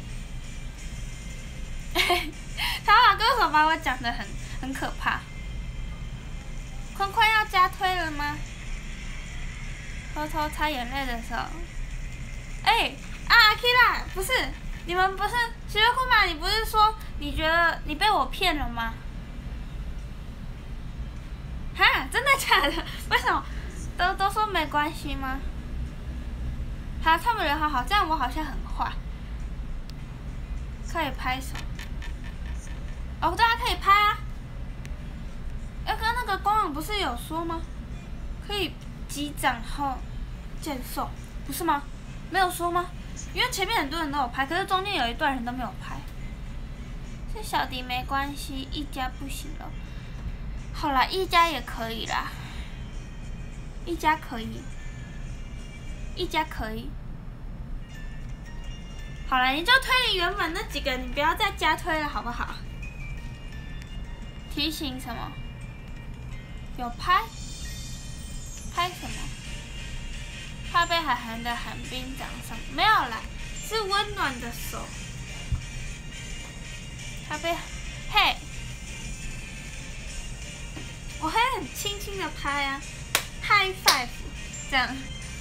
他把歌手把我讲得很很可怕。坤坤要加推了吗？偷偷擦眼泪的时候，哎、欸、啊阿 Kira， 不是你们不是喜悦库玛，你不是说你觉得你被我骗了吗？哈，真的假的？为什么？都都说没关系吗？好，他们人好好，这样我好像很坏。可以拍手。哦，对啊，可以拍啊。要跟那个官网不是有说吗？可以击掌后荐送，不是吗？没有说吗？因为前面很多人都有拍，可是中间有一段人都没有拍。 是小迪没关系，一家不行了。好啦，一家也可以啦，一家可以，一家可以。好了，你就推你原本那几个，你不要再加推了，好不好？提醒什么？有拍？拍什么？怕被海涵的寒冰掌上？没有啦，是温暖的手。他被，嘿，我会很轻轻的拍啊 ，high five， 这样。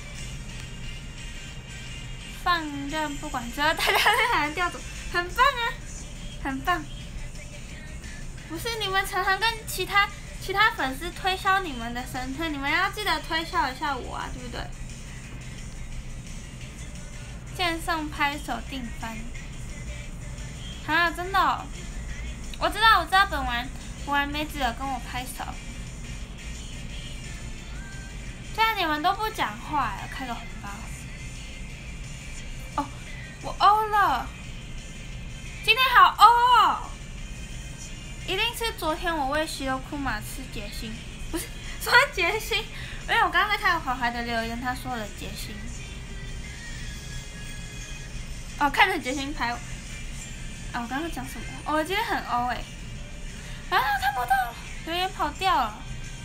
放任不管，只要大家被海涵调走，很棒啊，很棒。不是你们常常跟其他其他粉丝推销你们的神推，你们要记得推销一下我啊，对不对？剑圣拍手定番，啊，真的、哦，我知道，我知道，本丸本丸梅子有跟我拍手。虽然你们都不讲话，开个红包。哦，我欧了，今天好欧哦！一定是昨天我喂西游库玛吃结心，不是说结心，因为我刚刚在看怀怀的留言，他说了结心。哦，看着结心拍我。啊，我刚刚讲什么？哦，我今天很欧哎。啊，看不到，留言跑掉了。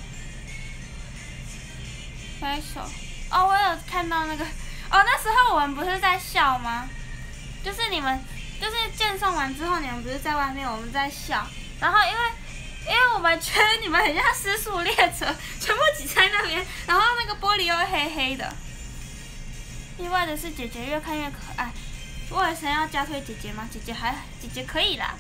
拍手。哦，我有看到那个。哦，那时候我们不是在笑吗？就是你们，就是荐送完之后，你们不是在外面，我们在笑。然后因为，因为我们觉得你们很像失速列车，全部挤在那边，然后那个玻璃又黑黑的。意外的是，姐姐越看越可爱。我有想要加推姐姐吗？姐姐还姐姐可以啦。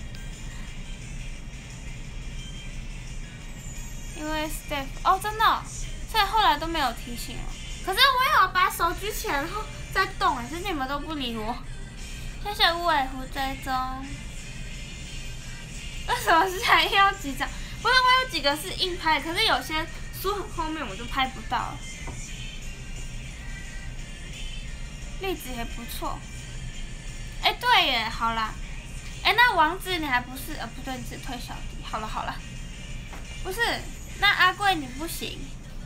因为 Steph 哦，真的、哦，所以后来都没有提醒我。可是我有把手举起来，然后在动哎，只是你们都不理我。谢谢无尾狐追踪。为什么是还要几张？不是，我有几个是硬拍，可是有些书很后面我就拍不到了。例子也不错。哎，对耶，好啦。哎，那王子你还不是？呃，不对，你是推小弟。好了好了，不是，那阿贵你不行。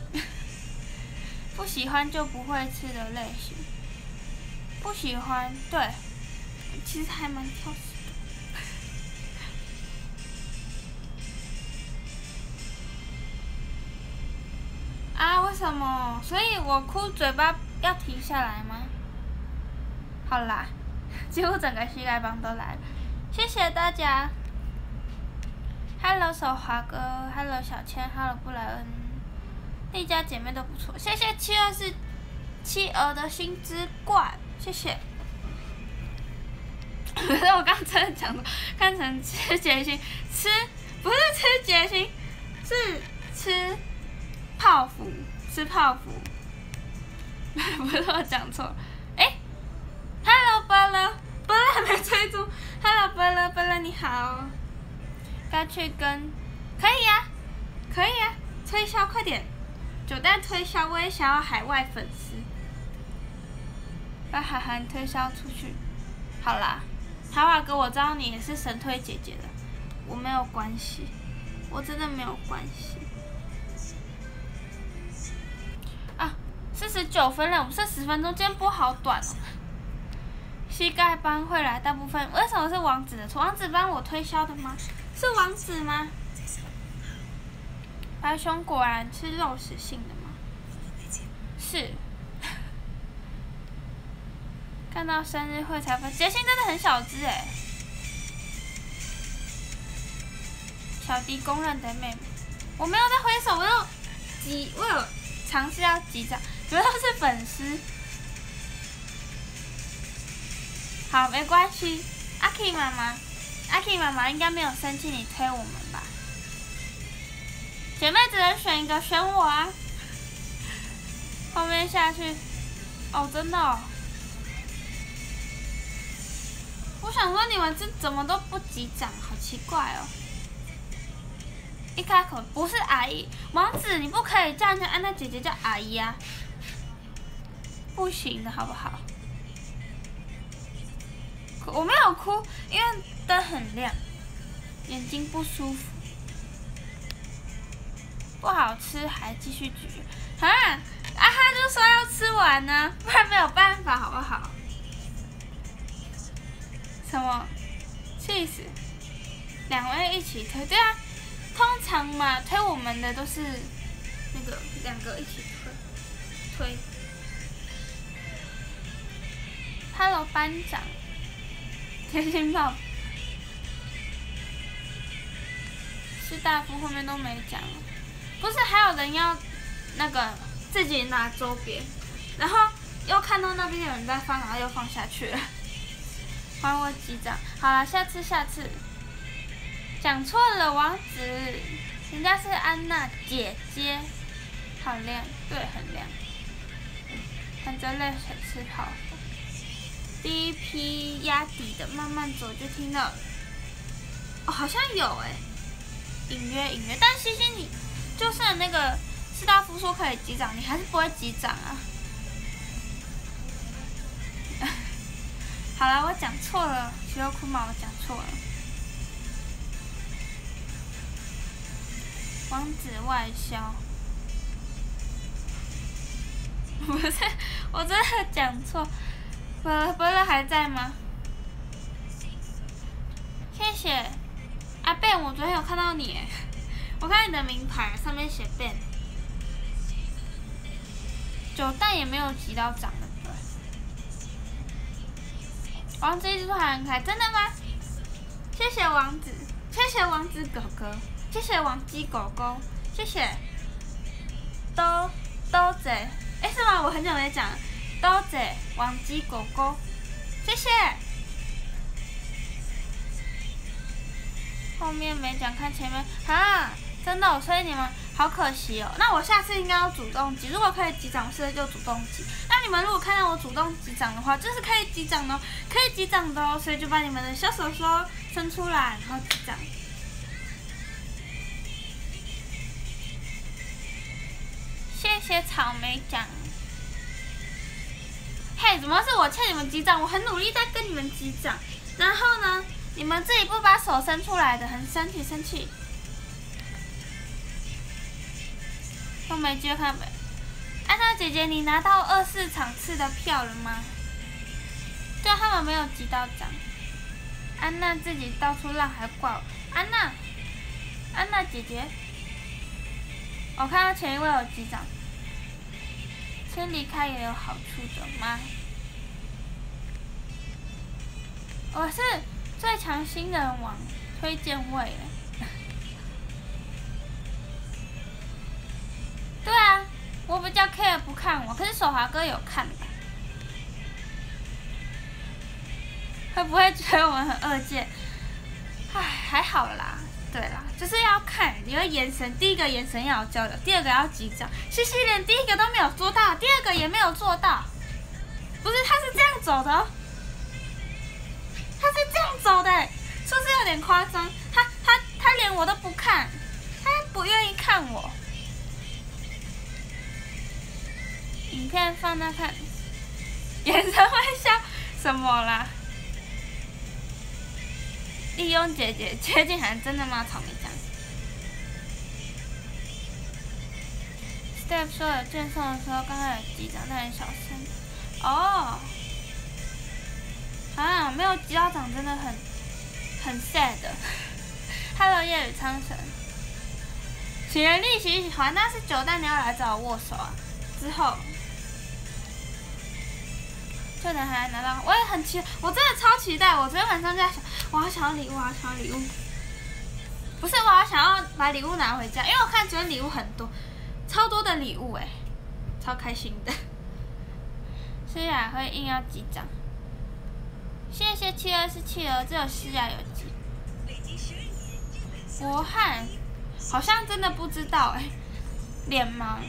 不喜欢就不会吃的类型。不喜欢，对，其实还蛮挑食。啊，为什么？所以我哭嘴巴要停下来吗？好啦，几乎整个膝盖帮都来了，谢谢大家。Hello 手华哥 ，Hello 小千 ，Hello 布莱恩，那家姐妹都不错，谢谢七二四企鹅的星之冠，谢谢。可是我刚真的讲错，看成吃结心，吃不是吃结心，是吃。泡芙，吃泡芙，不是我讲错，哎、欸、，Hello 波乐，波乐还没追踪 ，Hello 波乐，波乐你好，该去跟，可以呀、啊，可以呀、啊，推销快点，九蛋推销，我也想要海外粉丝，把海涵推销出去，好啦，海瓦哥，我知道你也是神推姐姐的，我没有关系，我真的没有关系。四十九分了，我们剩十分钟，今天播好短哦。膝盖帮会来大部分，为什么是王子的错？王子帮我推销的吗？是王子吗？白熊果然是肉食性的吗？是。看到生日会才发，杰心真的很小只哎。小迪公认的妹妹，我没有在挥手，我有挤，我有尝试要击掌。主要是粉丝，好，没关系。阿 K 妈妈，阿 K 妈妈应该没有生气你推我们吧？姐妹只能选一个，选我啊！后面下去，哦，真的、哦。我想说你们这怎么都不击掌，好奇怪哦。一开口不是阿姨，王子你不可以叫人家安娜姐姐叫阿姨啊。不行的好不好？我没有哭，因为灯很亮。 眼睛不舒服，不好吃还继续咀嚼，啊啊！他就说要吃完呢、啊，不然没有办法，好不好？什么？气死！两位一起推，对啊，通常嘛，推我们的都是那个两个一起推推。Hello， 班长，贴心炮，士大夫后面都没讲，不是还有人要那个自己拿周边，然后又看到那边有人在放，然后又放下去了。还我几张，好了，下次下次。讲错了，王子，人家是安娜姐姐，好亮，对，很亮。含着泪水吃泡芙。第一批压底的，慢慢走就听到，哦，好像有哎、欸，隐约隐约，但西西你，就算那个士大夫说可以击掌，你还是不会击掌啊。好了，我讲错了，徐若库嘛，我讲错了。王子外销，不是，我真的讲错。伯乐伯乐还在吗？谢谢，阿 Ben， 我昨天有看到你，我看你的名牌上面写 Ben， 九蛋也没有集到掌的。王子一直都还很开，真的吗？谢谢王子，谢谢王子哥哥，谢谢王鸡狗狗，谢谢。都都贼，哎是吗？我很久没讲了。都贼王鸡狗狗，谢谢。后面没讲，看前面啊，真的、哦，所以你们好可惜哦。那我下次应该要主动击，如果可以击掌是就主动击。那你们如果看到我主动击掌的话，就是可以击掌的、哦，可以击掌的哦。所以就把你们的小手手伸出来，然后击掌。谢谢草莓奖。嘿，怎么是我欠你们击掌？我很努力在跟你们击掌，然后呢，你们自己不把手伸出来的，很生气生气。都没接看没？安娜姐姐，你拿到二四场次的票了吗？对，他们没有击到掌。安娜自己到处浪还怪我。安娜，安娜姐姐，我看到前一位有击掌。先离开也有好处的吗？我是最强新人王推荐位。对啊，我比较 care 不看我，可是手滑哥有看吧？会不会觉得我们很二届？唉，还好啦。对啦，就是要看你的眼神，第一个眼神要有交流，第二个要击掌。西西连第一个都没有做到，第二个也没有做到。不是，他是这样走的、哦，他是这样走的，是不是有点夸张？他他他连我都不看，他不愿意看我。影片放那看，眼神会笑什么啦？利用姐姐接近还真的吗？草莓酱。Step 说有赠送的时候，刚刚有击掌，但很小声。哦，啊，没有击到掌真的很很 sad。Hello， 夜雨苍神。请人力喜喜欢，那是九蛋，你要来找我握手啊？之后。就能还拿到，我也很期，我真的超期待。我昨天晚上在想，我好想要礼物，我好想要礼物。不是，我好想要把礼物拿回家，因为我看昨天礼物很多，超多的礼物哎，超开心的。诗雅会硬要击掌，谢谢七二四企鹅，只有诗雅有击。博汉好像真的不知道哎，脸盲。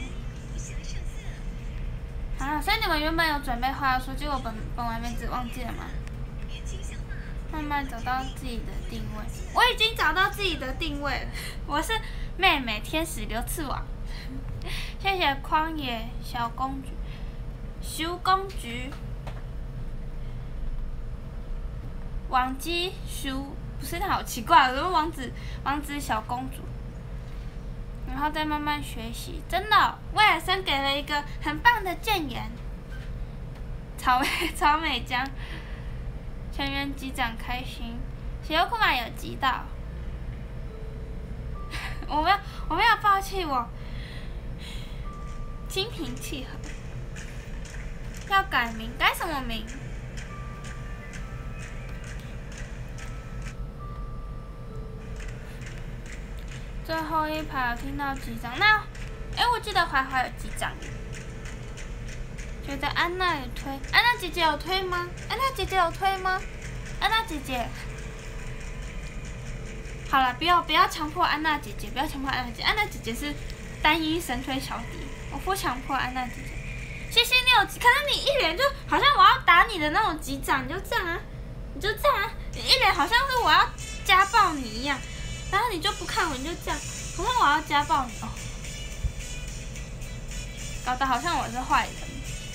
啊，所以你们原本有准备话要说，结果本本完没只忘记了吗？慢慢找到自己的定位，我已经找到自己的定位了。我是妹妹天使刘次王，谢谢旷野小公举，修公举，网机修不是，他好奇怪，我是王子王子小公主，然后再慢慢学习。真的，威尔森给了一个很棒的谏言。草莓草莓酱，全员击掌开心，血肉库玛有击到。我没有我没有放弃我，心平气和。要改名，改什么名？最后一排有听到击掌，那，哎，我记得怀怀有击掌。觉得安娜有推，安娜姐姐有推吗？安娜姐姐有推吗？安娜姐姐，好了，不要不要强迫安娜姐姐，不要强迫安娜姐姐，安娜姐姐是单一神推小弟，我不强迫安娜姐姐。谢谢你有，可是你一脸就好像我要打你的那种击掌，你就这样啊，你就这样啊，你一脸好像是我要家暴你一样，然后你就不看我，你就这样，好像我要家暴你哦，搞得好像我是坏人。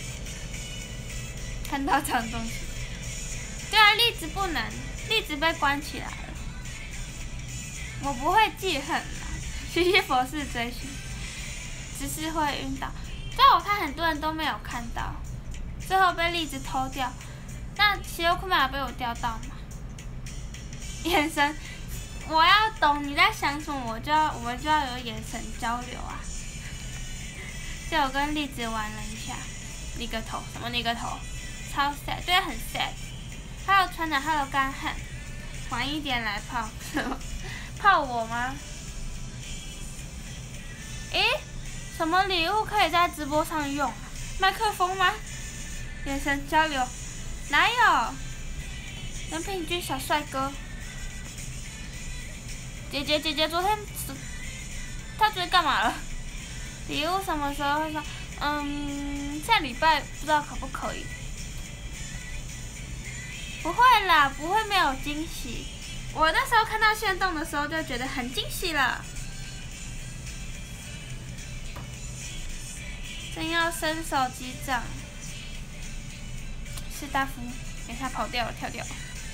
看到这种东西，对啊，栗子不能，栗子被关起来了。我不会记恨啦，西西佛是追星，只是会晕倒。对啊，我看很多人都没有看到，最后被栗子偷掉。那奇欧库玛被我钓到吗？眼神，我要懂你在想什么，我就要我们就要有眼神交流啊。就我跟栗子玩了一下，立个头，什么立个头？超 sad， 对，很 sad。Hello 船长 ，Hello 干旱，晚一点来泡什么？泡我吗？诶，什么礼物可以在直播上用啊？麦克风吗？眼神交流，哪有？人品君小帅哥，姐姐姐姐昨天，他昨天干嘛了？礼物什么时候会送？嗯，下礼拜不知道可不可以。不会啦，不会没有惊喜。我那时候看到限动的时候就觉得很惊喜了。真要伸手击掌。士大夫，等一下跑掉了，跳掉了。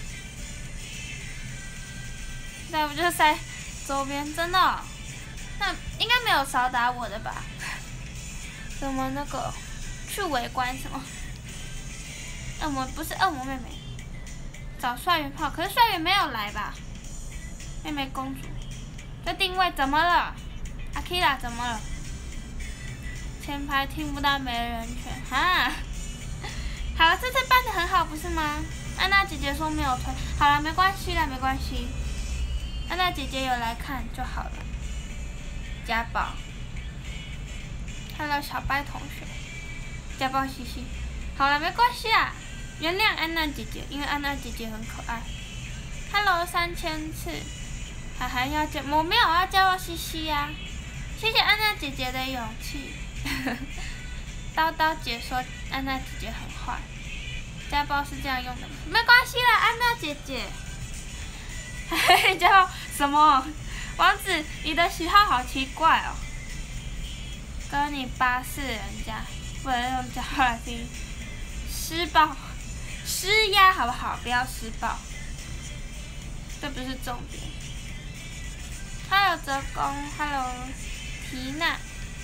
再不就塞周边，真的、哦？那应该没有少打我的吧？怎么那个去围观什么？恶魔不是恶魔妹妹。找帅元炮，可是帅元没有来吧？妹妹公主，这定位怎么了？阿 Kira 怎么了？前排听不到没人权，哈。好了，这次办得很好，不是吗？安娜姐姐说没有推，好了，没关系啦，没关系。安娜姐姐有来看就好了。家宝 ，Hello 小白同学，家宝嘻嘻，好了，没关系啦。原谅安娜姐姐，因为安娜姐姐很可爱。Hello 三千次，还还要叫，我没有要叫我西西呀、啊。谢谢安娜姐姐的勇气。叨叨姐说安娜姐姐很坏，家暴是这样用的吗？没关系啦，安娜姐姐。嘿，家暴什么？王子，你的喜好好奇怪哦。跟你巴士人家，不能用家暴来定义。施暴。施压好不好？不要施暴，这不是重点。Hello 泽公 ，Hello 缇娜，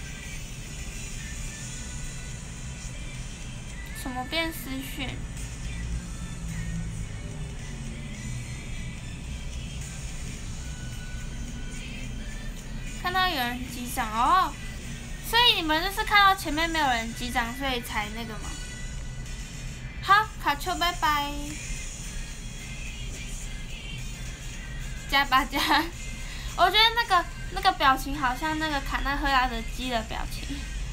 什么变私讯？看到有人击掌哦，所以你们就是看到前面没有人击掌，所以才那个吗？好，卡丘，拜拜。加吧加，我觉得那个那个表情好像那个卡纳赫拉的鸡的表情。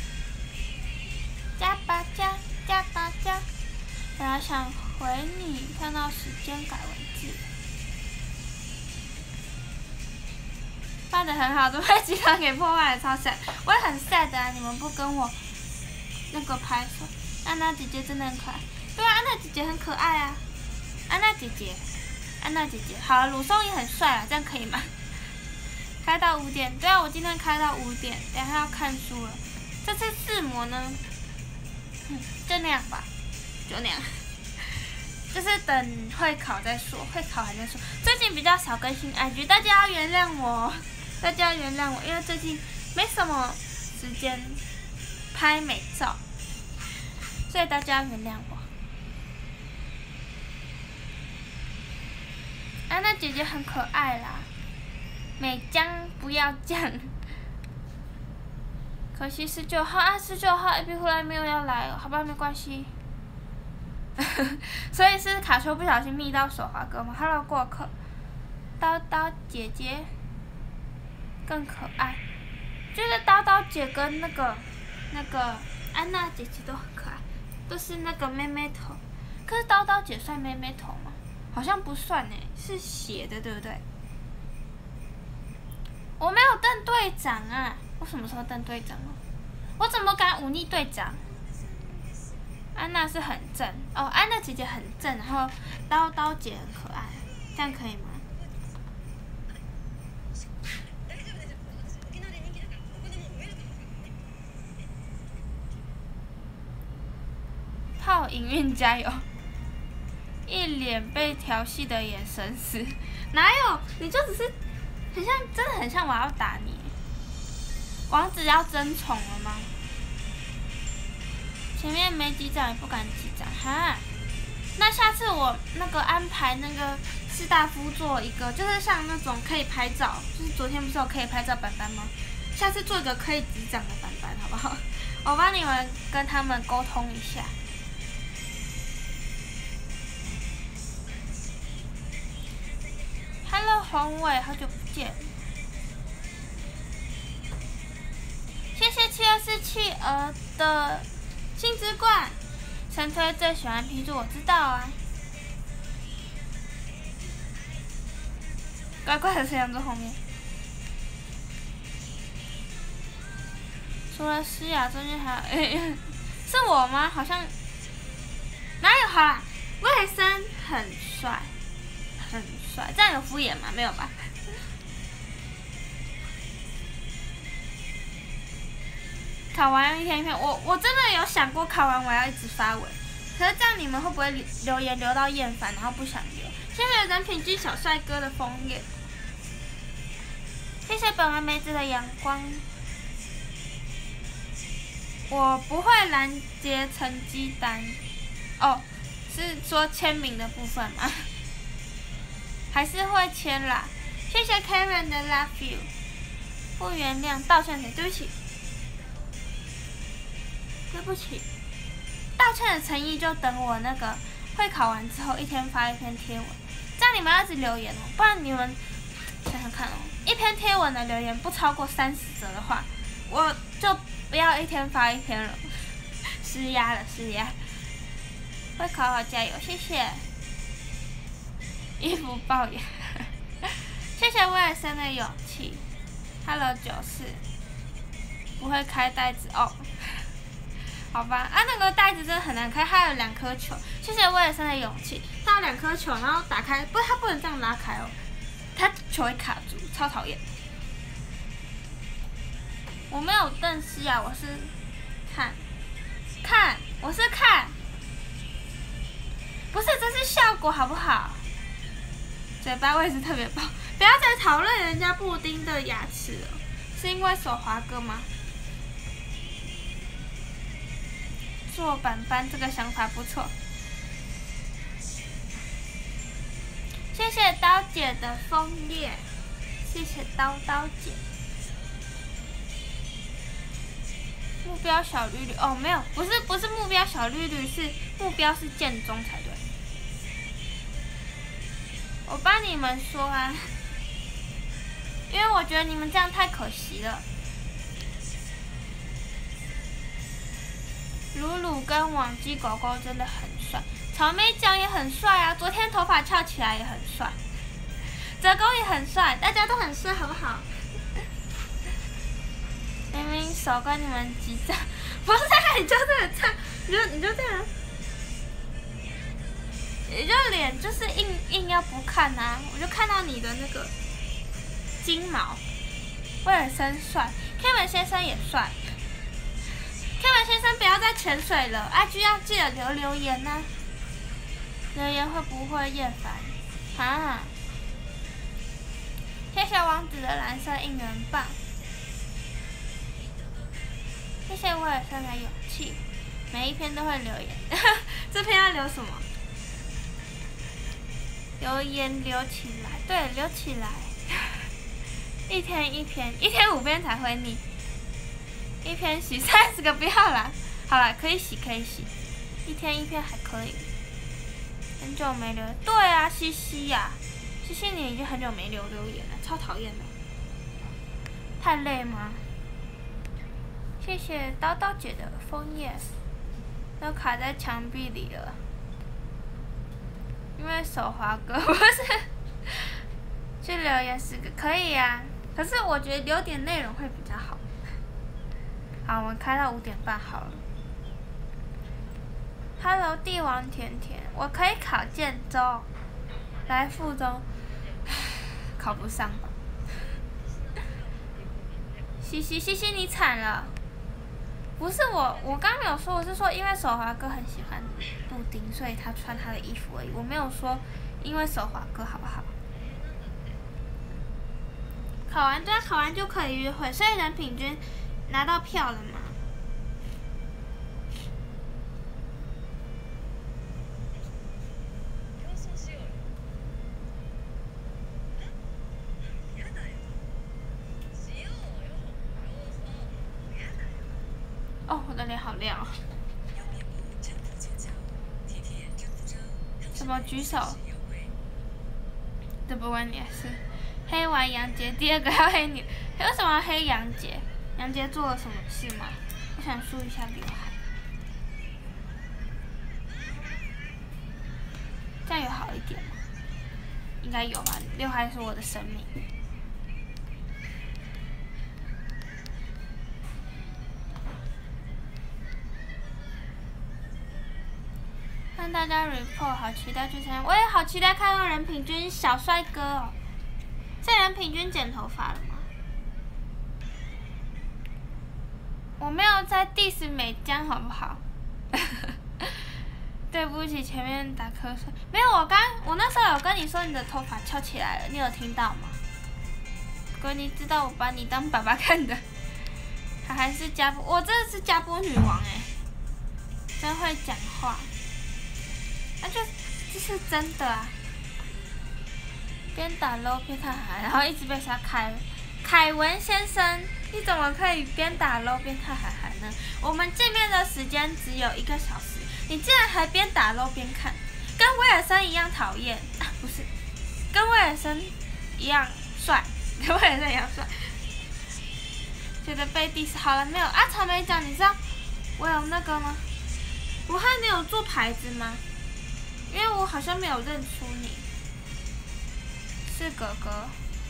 加吧加，加吧加。本来想回你，看到时间改文字。发的很好，都被机场给破坏了，超 sad。我也很 sad 啊，你们不跟我那个拍手。安娜姐姐真的很可爱。对啊，安娜姐姐很可爱啊。安娜姐姐，安娜姐姐，好了，鲁松也很帅啊，这样可以吗？开到五点，对啊，我今天开到五点，等一下要看书了。这次四模呢，嗯，就那样吧，就那样。就是就是等会考再说，会考还在说。最近比较少更新 I G， 大家要原谅我，大家要原谅我，因为最近没什么时间拍美照，所以大家要原谅我。安娜姐姐很可爱啦，美江不要这样。可惜十九号啊，十九号 A B 回来没有要来哦，好吧，没关系。所以是卡丘不小心密到手滑哥吗 ？Hello 过客，叨叨姐姐更可爱，觉得叨叨姐跟那个那个安娜姐姐都很可爱，都是那个妹妹头。可是叨叨姐算妹妹头吗？好像不算诶，是斜的，对不对？我没有瞪队长啊，我什么时候瞪队长了？我怎么敢忤逆队长？安娜是很正哦，安娜姐姐很正，然后叨叨姐很可爱，这样可以吗？炮营运加油！一脸被调戏的眼神死，哪有？你就只是很像，真的很像我要打你。王子要争宠了吗？前面没击掌也不敢击掌哈。那下次我那个安排那个士大夫做一个，就是像那种可以拍照，就是昨天不是有可以拍照板板吗？下次做一个可以击掌的板板好不好？我帮你们跟他们沟通一下。Hello 宏伟，好久不见。谢谢七二四企鹅的星之冠，神推最喜欢批注，我知道啊。乖乖的摄像在后面。除了诗雅，中间还有，欸、是我吗？好像哪有？好啦，魏森很帅，很帅，这样有敷衍吗？没有吧？考完一天一篇，我我真的有想过考完我要一直发文，可是这样你们会不会留言留到厌烦，然后不想留？谢谢人品居小帅哥的枫叶，谢谢本丸梅子的阳光。我不会拦截成绩单，哦，是说签名的部分吗？还是会签啦。谢谢 Karen 的 Love You， 不原谅，道歉谁？对不起。对不起，道歉的诚意就等我那个会考完之后一天发一篇贴文，这样你们要一直留言哦，不然你们想想看哦，一篇贴文的留言不超过三十则的话，我就不要一天发一篇了，施压了施压。会考好加油，谢谢。衣服爆眼，谢谢威尔森的勇气。Hello 九四，不会开袋子哦。好吧，啊，那个袋子真的很难开，它有两颗球。谢谢威尔森的勇气，它有两颗球，然后打开，不，它不能这样拉开哦，它球会卡住，超讨厌。我没有瞪视啊，我是看，看，我是看，不是，这是效果好不好？嘴巴位置特别薄，不要再讨论人家布丁的牙齿了，是因为手滑哥吗？做板板这个想法不错，谢谢刀姐的枫叶，谢谢刀刀姐。目标小绿绿哦，没有，不是不是目标小绿绿，是目标是建中才对。我帮你们说啊，因为我觉得你们这样太可惜了。鲁鲁跟网鸡狗狗真的很帅，草莓酱也很帅啊！昨天头发翘起来也很帅，泽公也很帅，大家都很帅，好不好？明明手跟你们击掌，不是你就这样唱，你就你就这样，你就脸就是硬硬要不看啊！我就看到你的那个金毛，威尔森帅 ，Kevin 先生也帅。Kevin 先生不要再潜水了 ，I G 要记得留留言呢、啊。 留言会不会厌烦？啊！谢谢王子的蓝色应援棒，谢谢威尔森的勇气，每一篇都会留言。这篇要留什么？留言留起来，对，留起来。一天一篇，一天五篇才会腻。一篇洗三十个，不要啦。好了，可以洗，可以洗。一天一篇还可以。很久没留，对啊，西西呀、啊，西西你已经很久没留留言了，超讨厌的。太累吗？谢谢叨叨姐的枫叶，都卡在墙壁里了。因为手滑歌不是，去留言十个可以呀、啊，可是我觉得留点内容会比较好。好，我们开到五点半好了。Hello， 帝王甜甜，我可以考建州，来附中，考不上吧？西西西西，你惨了！不是我，我刚没有说，我是说因为手滑哥很喜欢布丁，所以他穿他的衣服而已。我没有说因为手滑哥，好不好？考完对啊，考完就可以约会，所以人平均拿到票了嘛？哦，我的脸好亮哦。什么举手？这不关你的事。黑完杨杰，第二个要黑你，为什么要黑杨杰？杨杰做了什么事吗？我想梳一下刘海，这样有好一点吗？应该有吧，刘海是我的生命。看大家 report， 好期待去参加，我也好期待看到任品君小帅哥哦。现在任品君剪头发了吗？我没有在 diss 美江，好不好？对不起，前面打瞌睡。没有，我刚我那时候有跟你说你的头发翘起来了，你有听到吗？哥，你知道我把你当爸爸看的，他还是家播，我真的是家播女王哎、欸，真会讲话。那、啊、就这是真的啊！边打 low 边看海，然后一直被杀开。凯文先生，你怎么可以边打 low 边看海海呢？我们见面的时间只有一个小时，你竟然还边打 low 边看，跟威尔森一样讨厌啊！不是，跟威尔森一样帅，跟威尔森一样帅。觉得被 diss 好了没有？啊，草莓酱，你知道我有那个吗？我还没有做牌子吗？因为我好像没有认出你，是哥哥。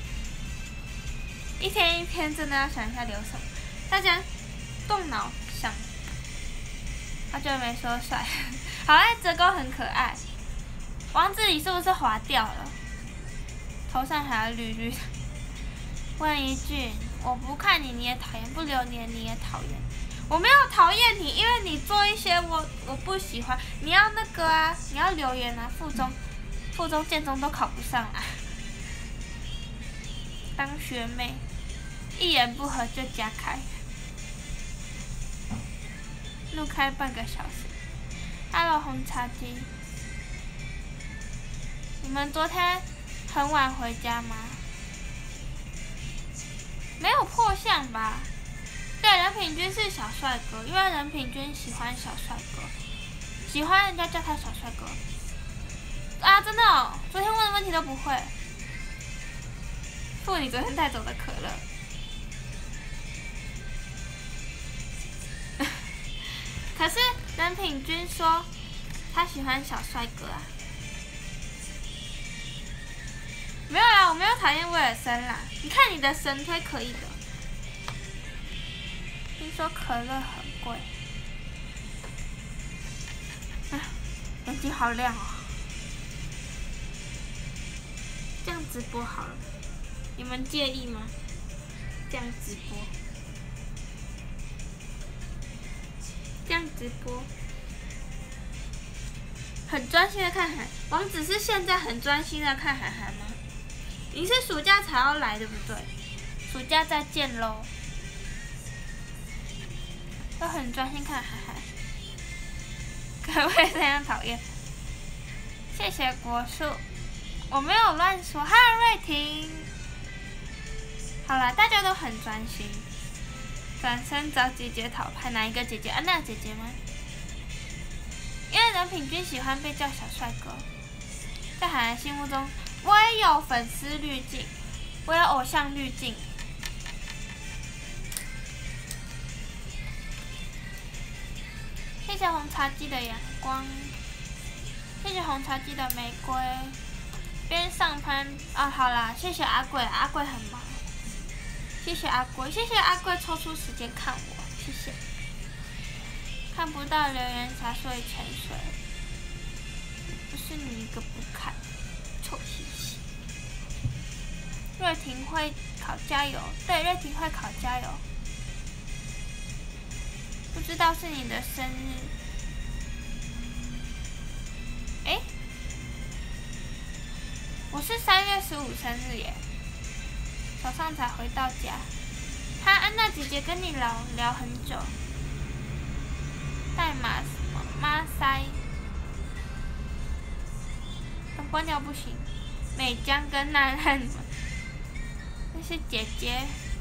一天一篇，真的要想一下留什么，大家动脑想。好久没说帅，好爱折钩很可爱。王子你是不是滑掉了？头上还有绿绿的。问一句，我不看你你也讨厌，不留言你也讨厌。我没有讨厌你，因为你做一些我我不喜欢。你要那个啊，你要留言啊，附中、附中、建中都考不上啊。当学妹，一言不合就加开，录开半个小时。Hello 红茶鸡，你们昨天很晚回家吗？没有破相吧？对，任品君是小帅哥，因为任品君喜欢小帅哥，喜欢人家叫他小帅哥。啊，真的哦，昨天问的问题都不会。付你昨天带走的可乐。可是任品君说他喜欢小帅哥啊。没有啦，我没有讨厌威尔森啦。你看你的神推可以的。听说可乐很贵。啊，眼睛好亮哦。这样直播好了，你们介意吗？这样直播，这样直播，很专心的看海。 王子是现在很专心的看涵涵吗？你是暑假才要来对不对？暑假再见喽。都很专心看涵涵，可不可以这样讨厌？谢谢果树，我没有乱说。哈，瑞婷。好啦，大家都很专心。转身找姐姐讨拍，哪一个姐姐？安娜姐姐吗？因为人品君喜欢被叫小帅哥，在涵涵心目中，我也有粉丝滤镜，我有偶像滤镜。谢谢红茶姬的阳光，谢谢红茶姬的玫瑰。边上班啊，好啦，谢谢阿贵，阿贵很忙。谢谢阿贵，谢谢阿贵抽出时间看我，谢谢。看不到留言才所以潜水，不是你一个不看，臭兮兮。瑞婷会考加油，对，瑞婷会考加油。不知道是你的生日，哎，我是三月十五生日耶，早上才回到家。哈，安娜姐姐跟你聊聊很久。代码什么？马塞。等关掉不行。美江跟娜娜，那是姐姐，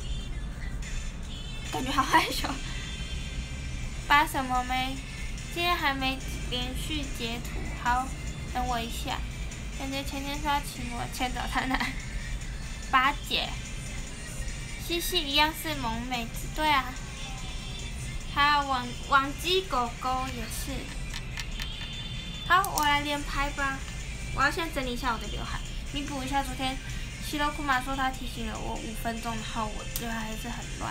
感觉好害羞。发什么没？今天还没连续截图，好，等我一下。感觉前天说要请我签早餐男。八姐，西西一样是萌妹子，对啊。还有网网鸡狗狗也是。好，我来连拍吧。我要先整理一下我的刘海，弥补一下昨天西罗库玛说他提醒了我五分钟，然后我刘海还是很乱。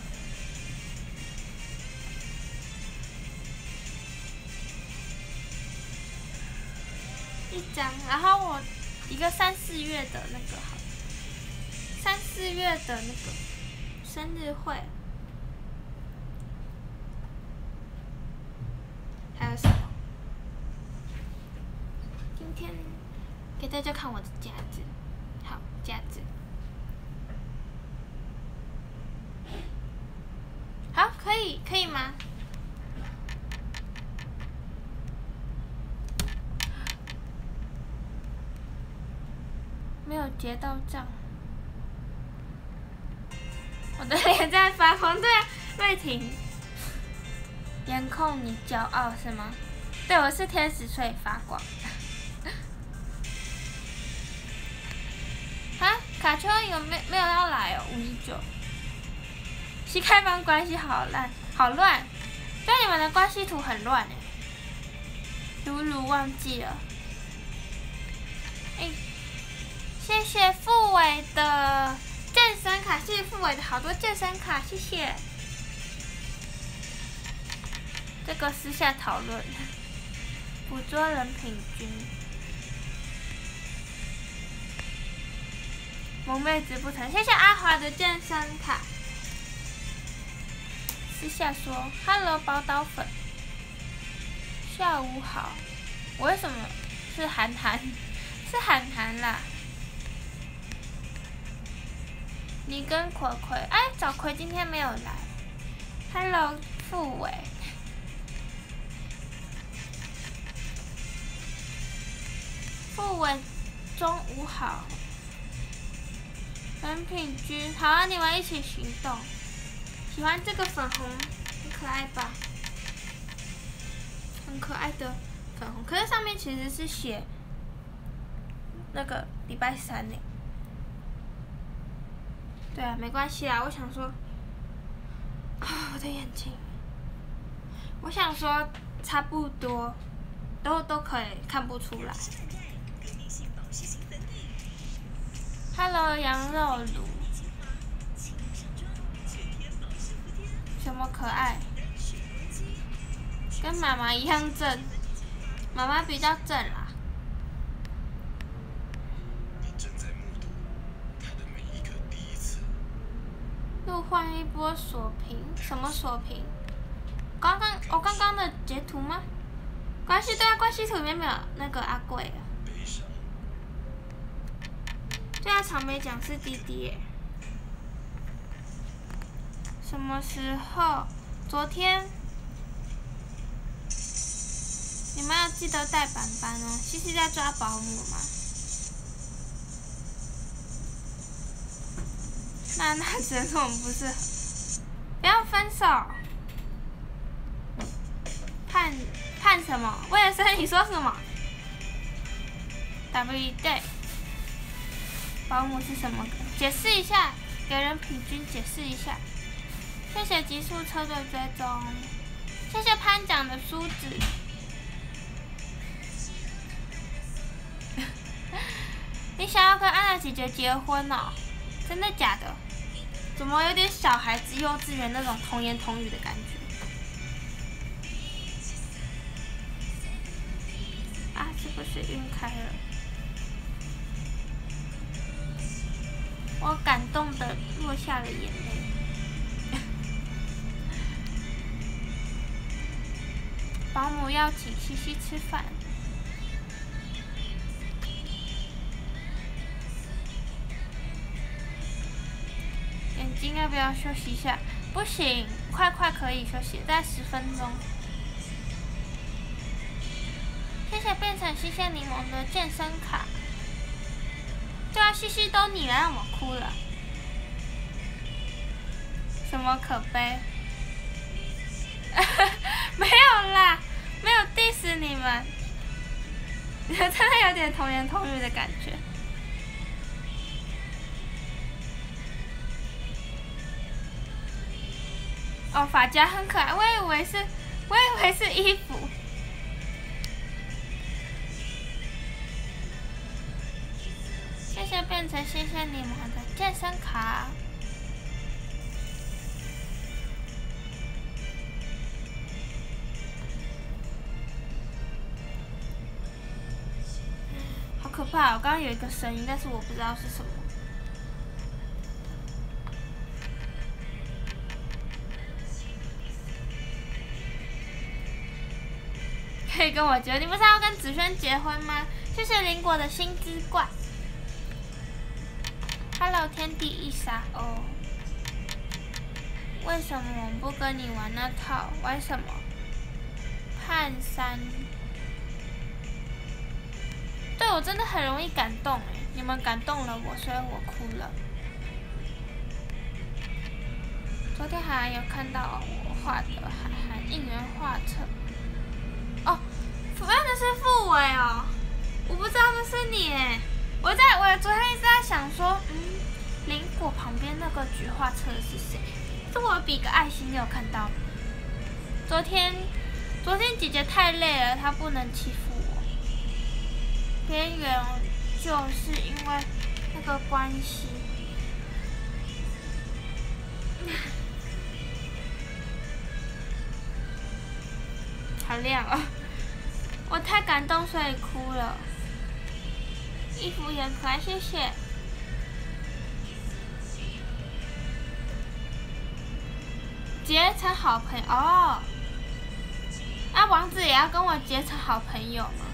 一张，然后我一个三四月的那个好，三四月的那个生日会，还有什么？今天给大家看我的夹子，好夹子，好，可以可以吗？没有结到账，我的脸在发光。对啊，瑞婷，颜控你骄傲是吗？对，我是天使，所以发光。啊，卡丘有没没有要来哦？五一九，西开帮关系好烂，好乱，对你们的关系图很乱哎。露露忘记了，哎。谢谢傅伟的健身卡，谢谢傅伟的好多健身卡，谢谢。这个私下讨论，捕捉人品君，萌妹子不成，谢谢阿华的健身卡。私下说 ，Hello 宝岛粉，下午好。我为什么是韩寒？是韩寒啦。你跟葵葵，哎，小葵今天没有来。Hello， 傅伟。傅伟，中午好。人品君，好啊，你们一起行动。喜欢这个粉红，很可爱吧？很可爱的粉红，可是上面其实是写那个礼拜三呢。对啊，没关系啦。我想说，啊，我的眼睛。我想说，差不多，都都可以看不出来。Hello， 羊肉炉。什么可爱？跟妈妈一样正，妈妈比较正啦。又换一波锁屏，什么锁屏？刚刚我、哦、刚刚的截图吗？关系对啊，关系图里面没有那个阿贵啊。 草莓奖是弟弟耶。什么时候？昨天。你们要记得带板板哦。西西在抓保姆吗？那那只能说我们不是。不要分手。判判什么？为了生你说什么 ？W 对。保姆是什么？解释一下，给人平均解释一下。谢谢极速车队追踪，谢谢潘奖的梳子。你想要跟安娜姐姐结婚哦？真的假的？怎么有点小孩子幼稚园那种童言童语的感觉？啊，是不是晕开了？我感动的落下了眼泪。保姆要请西西吃饭。眼睛要不要休息一下？不行，快快可以休息，再十分钟。谢谢变成新鲜柠檬的健身卡。对啊，西西都你了，让我哭了。什么可悲？没有啦，没有 diss 你们，真的有点童言童语的感觉。哦，发夹很可爱，我以为是，我以为是衣服。谢谢变成新鲜柠檬的健身卡。好可怕！我刚刚有一个声音，但是我不知道是什么。可以跟我结，你不是要跟子轩结婚吗？谢谢林果的星之怪。Hello， 天地一杀哦。为什么我们不跟你玩那套？玩什么？判三。对我真的很容易感动哎，你们感动了我，所以我哭了。昨天还有看到我画的韩寒应援画册。哦，主要的是傅伟哦，我不知道那是你哎。我在我昨天一直在想说，嗯，林果旁边那个菊画册的是谁？是我比个爱心，你有看到吗？昨天，昨天姐姐太累了，她不能欺负我。边缘就是因为那个关系。好亮哦！我太感动，所以哭了。衣服也可爱，谢谢。结成好朋友哦。那王子也要跟我结成好朋友吗？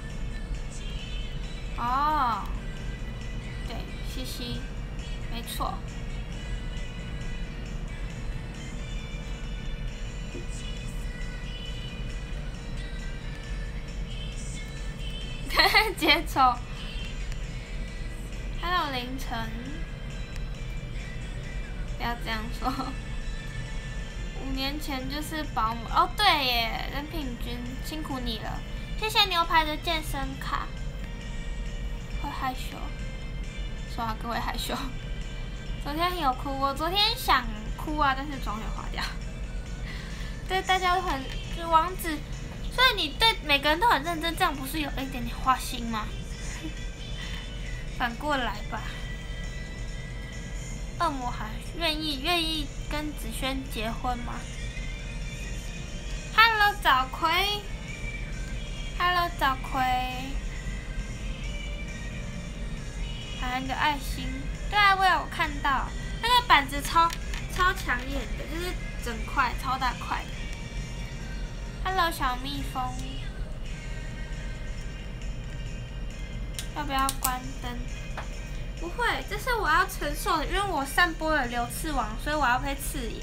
哦，对，西西，没错。节奏。Hello， 凌晨。不要这样说。五年前就是保姆哦，对耶，任品君，辛苦你了，谢谢牛排的健身卡。会害羞，说话各位害羞。昨天有哭，我昨天想哭啊，但是妆有化掉。对，大家都很，就王子。所以你对每个人都很认真，这样不是有一点点花心吗？反过来吧。恶魔还愿意愿意跟子轩结婚吗 ？Hello， 早葵。Hello， 早葵。还有个爱心，对啊，我有看到，那个板子超超抢眼的，就是整块超大块的。Hello， 小蜜蜂，要不要关灯？ 不会，这是我要承受的，因为我散播了流刺网，所以我要被刺眼。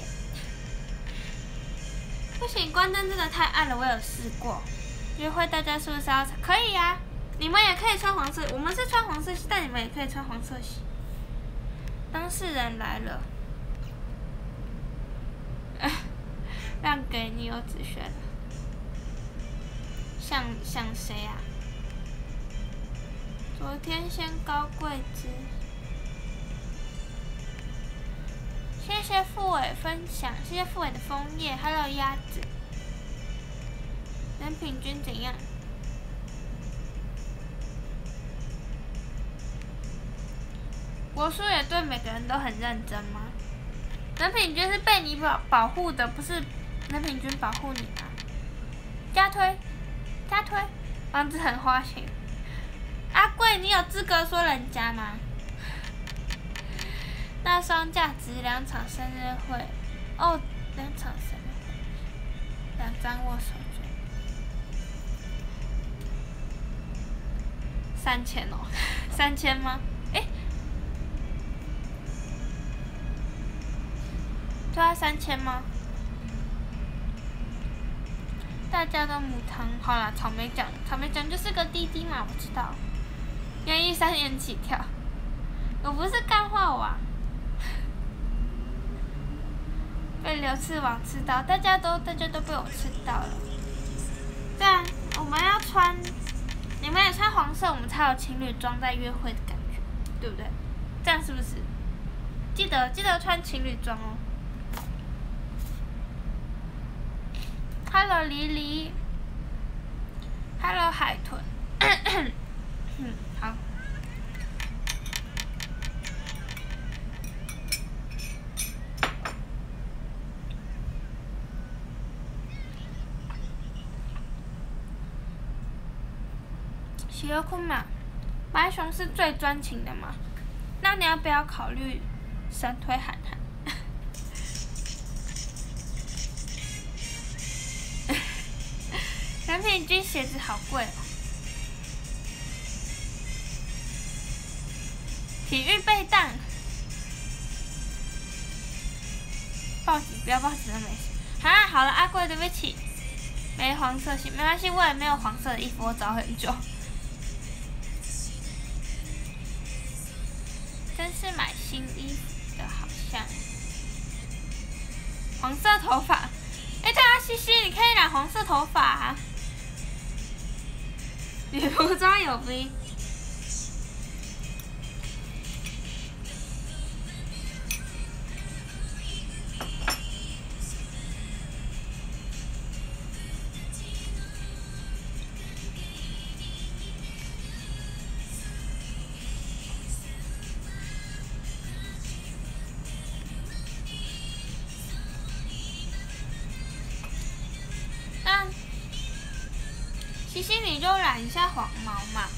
不行，关灯真的太暗了，我有试过。约会大家是不是要可以呀、啊？你们也可以穿黄色，我们是穿黄色系，但你们也可以穿黄色系。当事人来了，让给你有子轩了。想想谁啊？昨天先高贵之。谢谢付伟分享，谢谢付伟的枫叶 ，Hello 鸭子。人品均怎样？国书也对每个人都很认真吗？人品均是被你保保护的，不是人品均保护你吗？加推，加推，房子很花钱。阿贵，你有资格说人家吗？那双价值两场生日会，哦，两场生日会，两张握手券，三千哦，三千吗？哎，对啊，三千吗？大家都母汤，好啦，草莓酱，草莓酱就是个滴滴嘛，我知道。愿意三年起跳，我不是干话王。被流刺网吃到，大家都大家都被我吃到了。对啊，我们要穿，你们也穿黄色，我们才有情侣装在约会的感觉，对不对？这样是不是？记得记得穿情侣装哦。Hello 黎黎 ，Hello 海豚，嗯，好。喜乐坤嘛，白熊是最专情的嘛？那你要不要考虑神推涵涵？人品均鞋子好贵哦。体育被当，报警不要报警都没事。啊，好了，阿贵对不起，没黄色系，没关系，我也没有黄色的衣服，我找很久。真是买新衣服的，好像黄色头发。哎、欸，对啊，西西，你可以染黄色头发、啊。女服装有 V。西西，你就染一下黄毛嘛。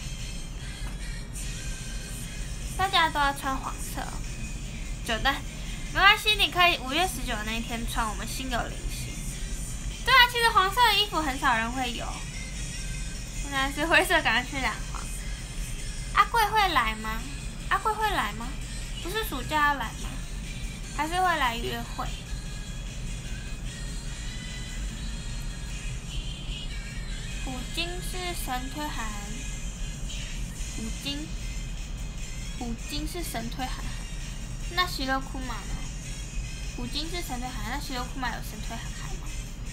大家都要穿黄色。九蛋，没关系，你可以五月十九那一天穿，我们心有灵犀。对啊，其实黄色的衣服很少人会有。原来是灰色，赶快去染黄。阿贵会来吗？阿贵会来吗？不是暑假要来吗？还是会来约会？虎鲸是神推函，虎鲸，虎鲸是神推函，那喜乐库玛呢？虎鲸是神推函，那喜乐库玛有神推函吗？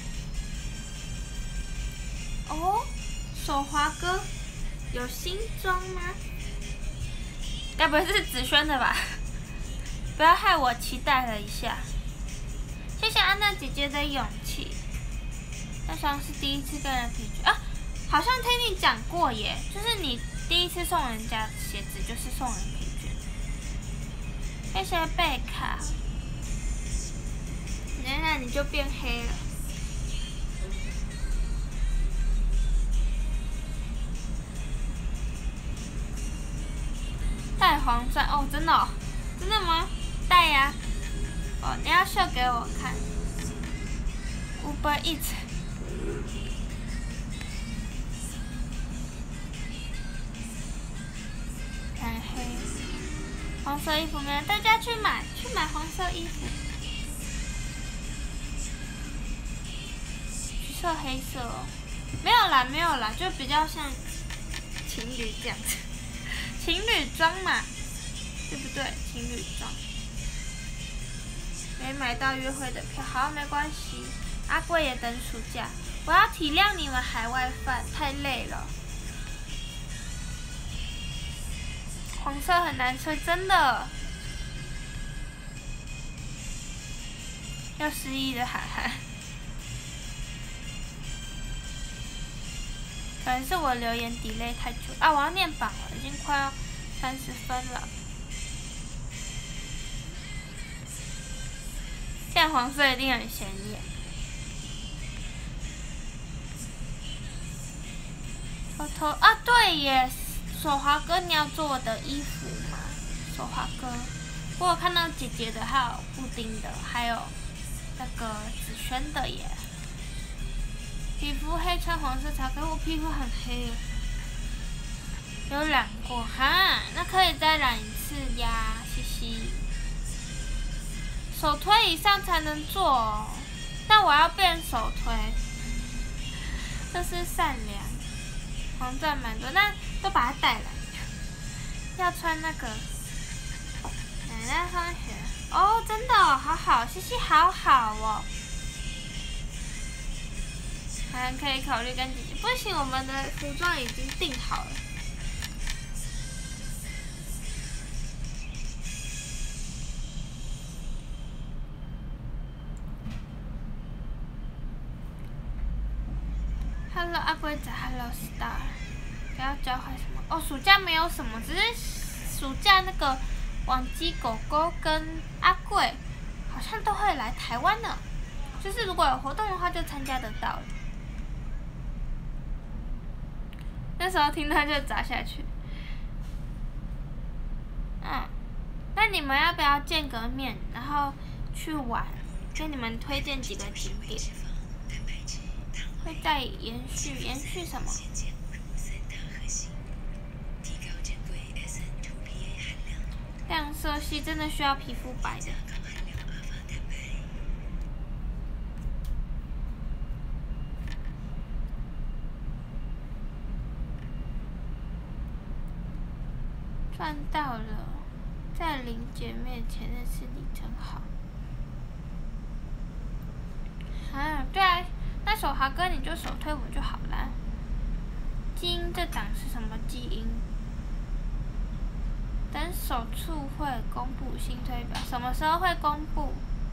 哦，手滑哥有新装吗？该不会是子轩的吧？不要害我期待了一下。谢谢安娜姐姐的勇气。那双是第一次跟人品券啊，好像听你讲过耶，就是你第一次送人家鞋子就是送人品券。谢谢贝卡，原来你就变黑了。带黄钻哦，真的哦，真的吗？带呀、啊，哦，你要秀给我看。Uber Eats。染黑， 黄色衣服没有？大家去买，去买黄色衣服。橘色、黑色哦，没有啦，没有啦，就比较像情侣这样子，情侣装嘛，对不对？情侣装。没买到约会的票，好，没关系。阿贵也等暑假，我要体谅你们海外饭太累了。黄色很难吹，真的。要失忆的涵涵，可能是我留言 delay 太久啊！我要念榜了，已经快要三十分了。现在黄色一定很显眼。我头啊，对耶，手滑哥，你要做我的衣服吗？手滑哥，我有看到姐姐的，还有布丁的，还有那个子轩的耶。皮肤黑穿黄色茶，可是我皮肤很黑，有染过哈，那可以再染一次呀，嘻嘻。手推以上才能做哦，但我要变手推，这是善良。黄钻蛮多，那都把它带来。要穿那个奶奶放学哦，真的哦，好好，嘻嘻，好好哦。还可以考虑跟姐姐，不行，我们的服装已经订好了。Hello 阿龟仔 ，Hello Star， 不要教坏什么哦。暑假没有什么，只是暑假那个网鸡狗狗跟阿贵好像都会来台湾呢。就是如果有活动的话，就参加得到了。那时候听到就砸下去。嗯，那你们要不要见个面，然后去玩？跟你们推荐几个景点。会再延续，延续什么？亮色系真的需要皮肤白的。赚到了，在林姐面前认识你真好。啊，对啊。那手滑哥你就手推我就好了。基因这档是什么基因？等手促会公布新推表，什么时候会公布？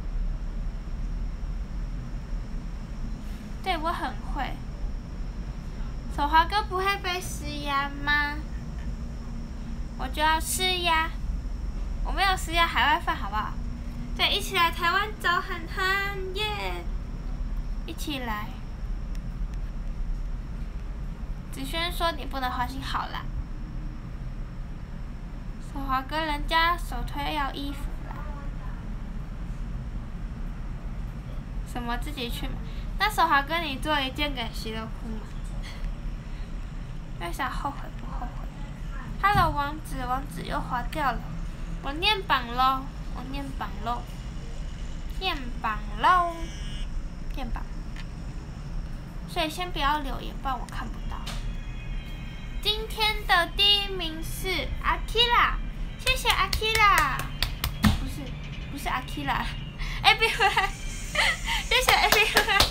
对我很会。手滑哥不会被施压吗？我就要施压。我没有施压海外饭，好不好？对，一起来台湾找涵涵耶！一起来。子轩说你不能花心，好啦。手滑哥人家手推要衣服啦。什么自己去买？那手滑哥你做一件给席乐库吗？在想后悔不后悔 ？Hello 王子，王子又滑掉了。我念榜喽，我念榜喽，念榜喽，念榜。所以先不要留言，不然我看不到。今天的第一名是阿 Kira， 谢谢阿 Kira， 不是不是阿 Kira，A B Y， 谢谢 A B Y，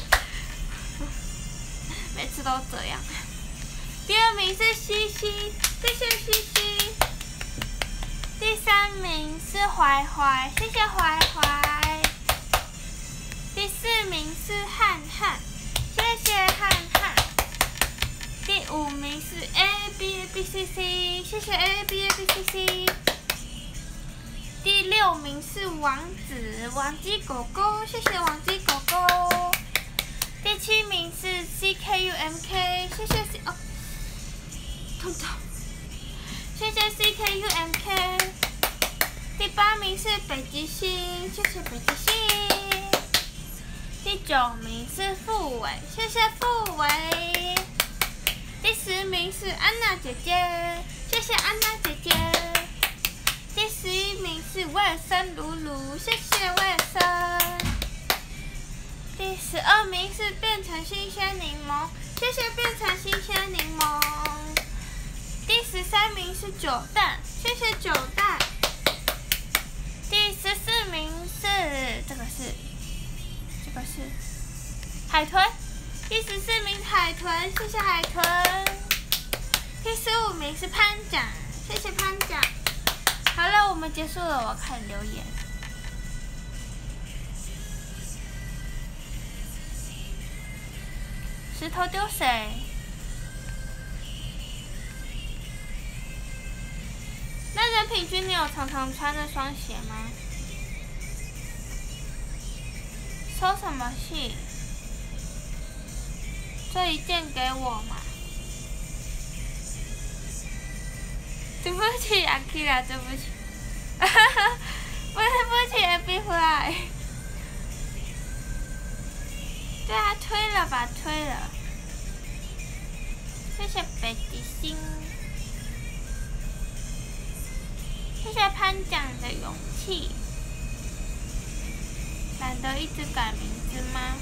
每次都这样。第二名是西西，谢谢西西。第三名是怀怀，谢谢怀怀。第四名是汉汉。谢谢汉汉。第五名是 A B A B C C， 谢谢 A B A B C C。第六名是王子王鸡狗狗，谢谢王鸡狗狗。第七名是 C K U M K， 谢谢 C 哦，痛痛，谢谢 C K U M K。第八名是北极星，谢谢北极星。第九名是傅伟，谢谢傅伟。第十名是安娜姐姐，谢谢安娜姐姐。第十一名卫生露露，谢谢卫生。第十二名是变成新鲜柠檬，谢谢变成新鲜柠檬。第十三名是九蛋，谢谢九蛋。第十四名是这个是这个是海豚，第十四名海豚，谢谢海豚。第十五名是潘奖，谢谢潘奖。好了，我们结束了，我看留言。石头丢谁？那任品君，你有常常穿那双鞋吗？收什么信？这一件给我嘛。对不起，阿 Kira， 对不起，哈哈，对不起 ，Happy Fly。对啊，推了吧，推了。谢谢北极星，谢谢潘奖的勇气。懒得一直改名字吗？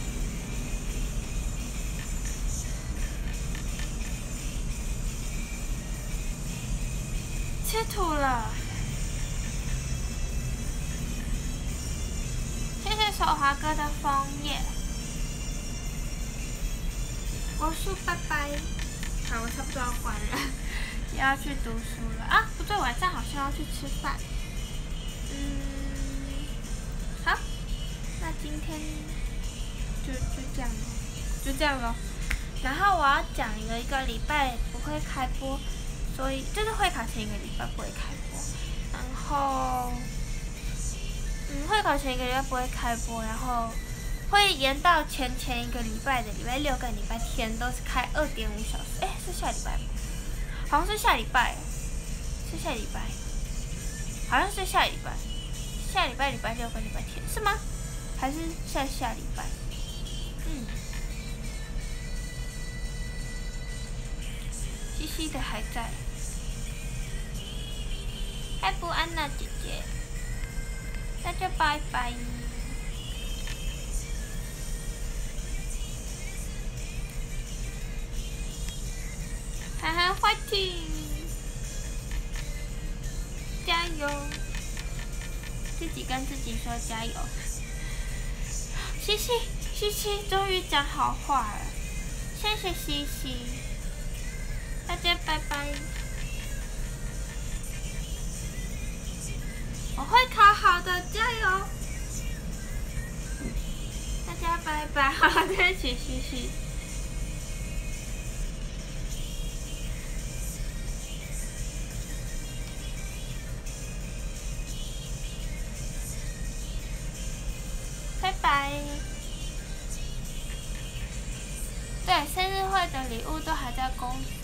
吃土了。谢谢手滑哥的枫叶。国树拜拜。好，我差不多要关了，也要去读书了啊！不对，晚上好像要去吃饭。嗯，好，那今天就就这样咯，就这样咯。然后我要讲一个一个礼拜不会开播。所以就是会考前一个礼拜不会开播，然后，嗯，会考前一个礼拜不会开播，然后会延到前前一个礼拜的礼拜六跟礼拜天都是开二点五小时，哎，是下礼拜吗？好像是下礼拜，是下礼拜，好像是下礼拜，下礼拜礼拜六跟礼拜天是吗？还是下下礼拜？嗯。西西的还在，拜不安娜姐姐，大家拜拜。涵涵 fighting， 加油！自己跟自己说加油。西西西西终于讲好话了，谢谢西西。大家拜拜！我会考好的，加油！大家拜拜，好了，对不起，西西。拜拜。对，生日会的礼物都还在公司。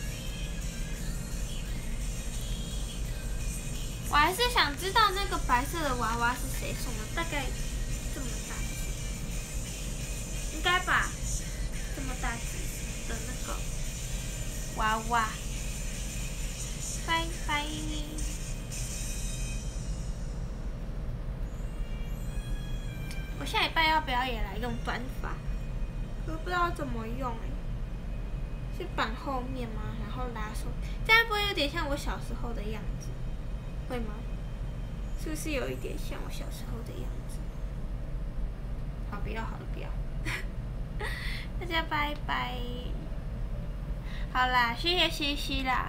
我还是想知道那个白色的娃娃是谁送的，大概这么大只，应该吧？这么大只的那个娃娃。拜拜。我下礼拜要不要也来用短发？我不知道怎么用哎、欸，是绑后面吗？然后拉手，这样不会有点像我小时候的样子？会吗？是不是有一点像我小时候的样子？好，不要，好了，不要。大家拜拜。好啦，谢谢西西啦。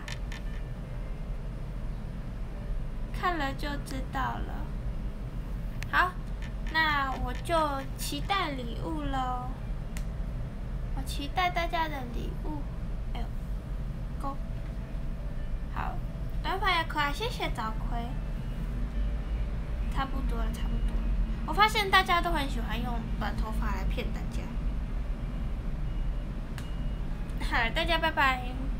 看了就知道了。好，那我就期待礼物咯。我期待大家的礼物。哎呦，勾。好，短发也可爱，谢谢早葵。差不多了，差不多了。我发现大家都很喜欢用短头发来骗大家。好了，大家拜拜。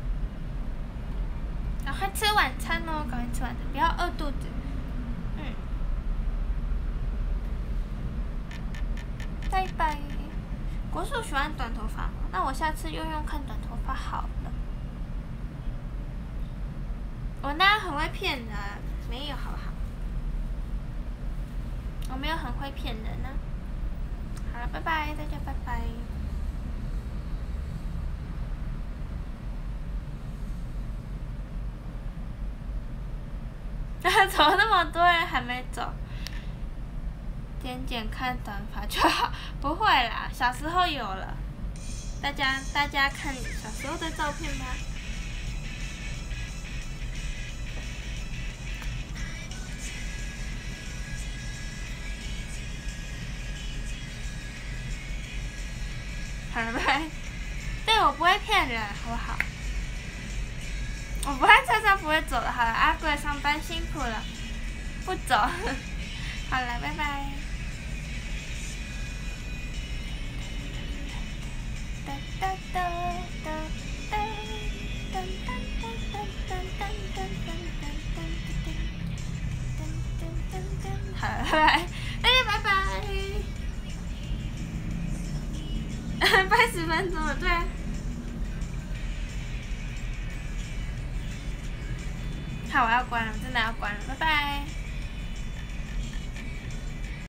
赶快吃晚餐哦，赶快吃晚餐，不要饿肚子。嗯。拜拜。国树喜欢短头发吗？那我下次用用看短头发好了。我那很会骗人，没有好不好？ 我没有很会骗人呢、啊。好了，拜拜，大家拜拜。怎么那么多人还没走？剪剪看短发就好，不会啦，小时候有了。大家大家看小时候的照片吧。好了，拜拜。对，我不会骗人，好不好？我不会车车不会走的。好了，阿贵上班辛苦了，不走。好了，拜拜。哒哒哒哒哒哒哒哒哒哒哒哒。好了，拜拜，大家拜拜。八十分钟了，对啊。好，我要关了，真的要关了，拜拜。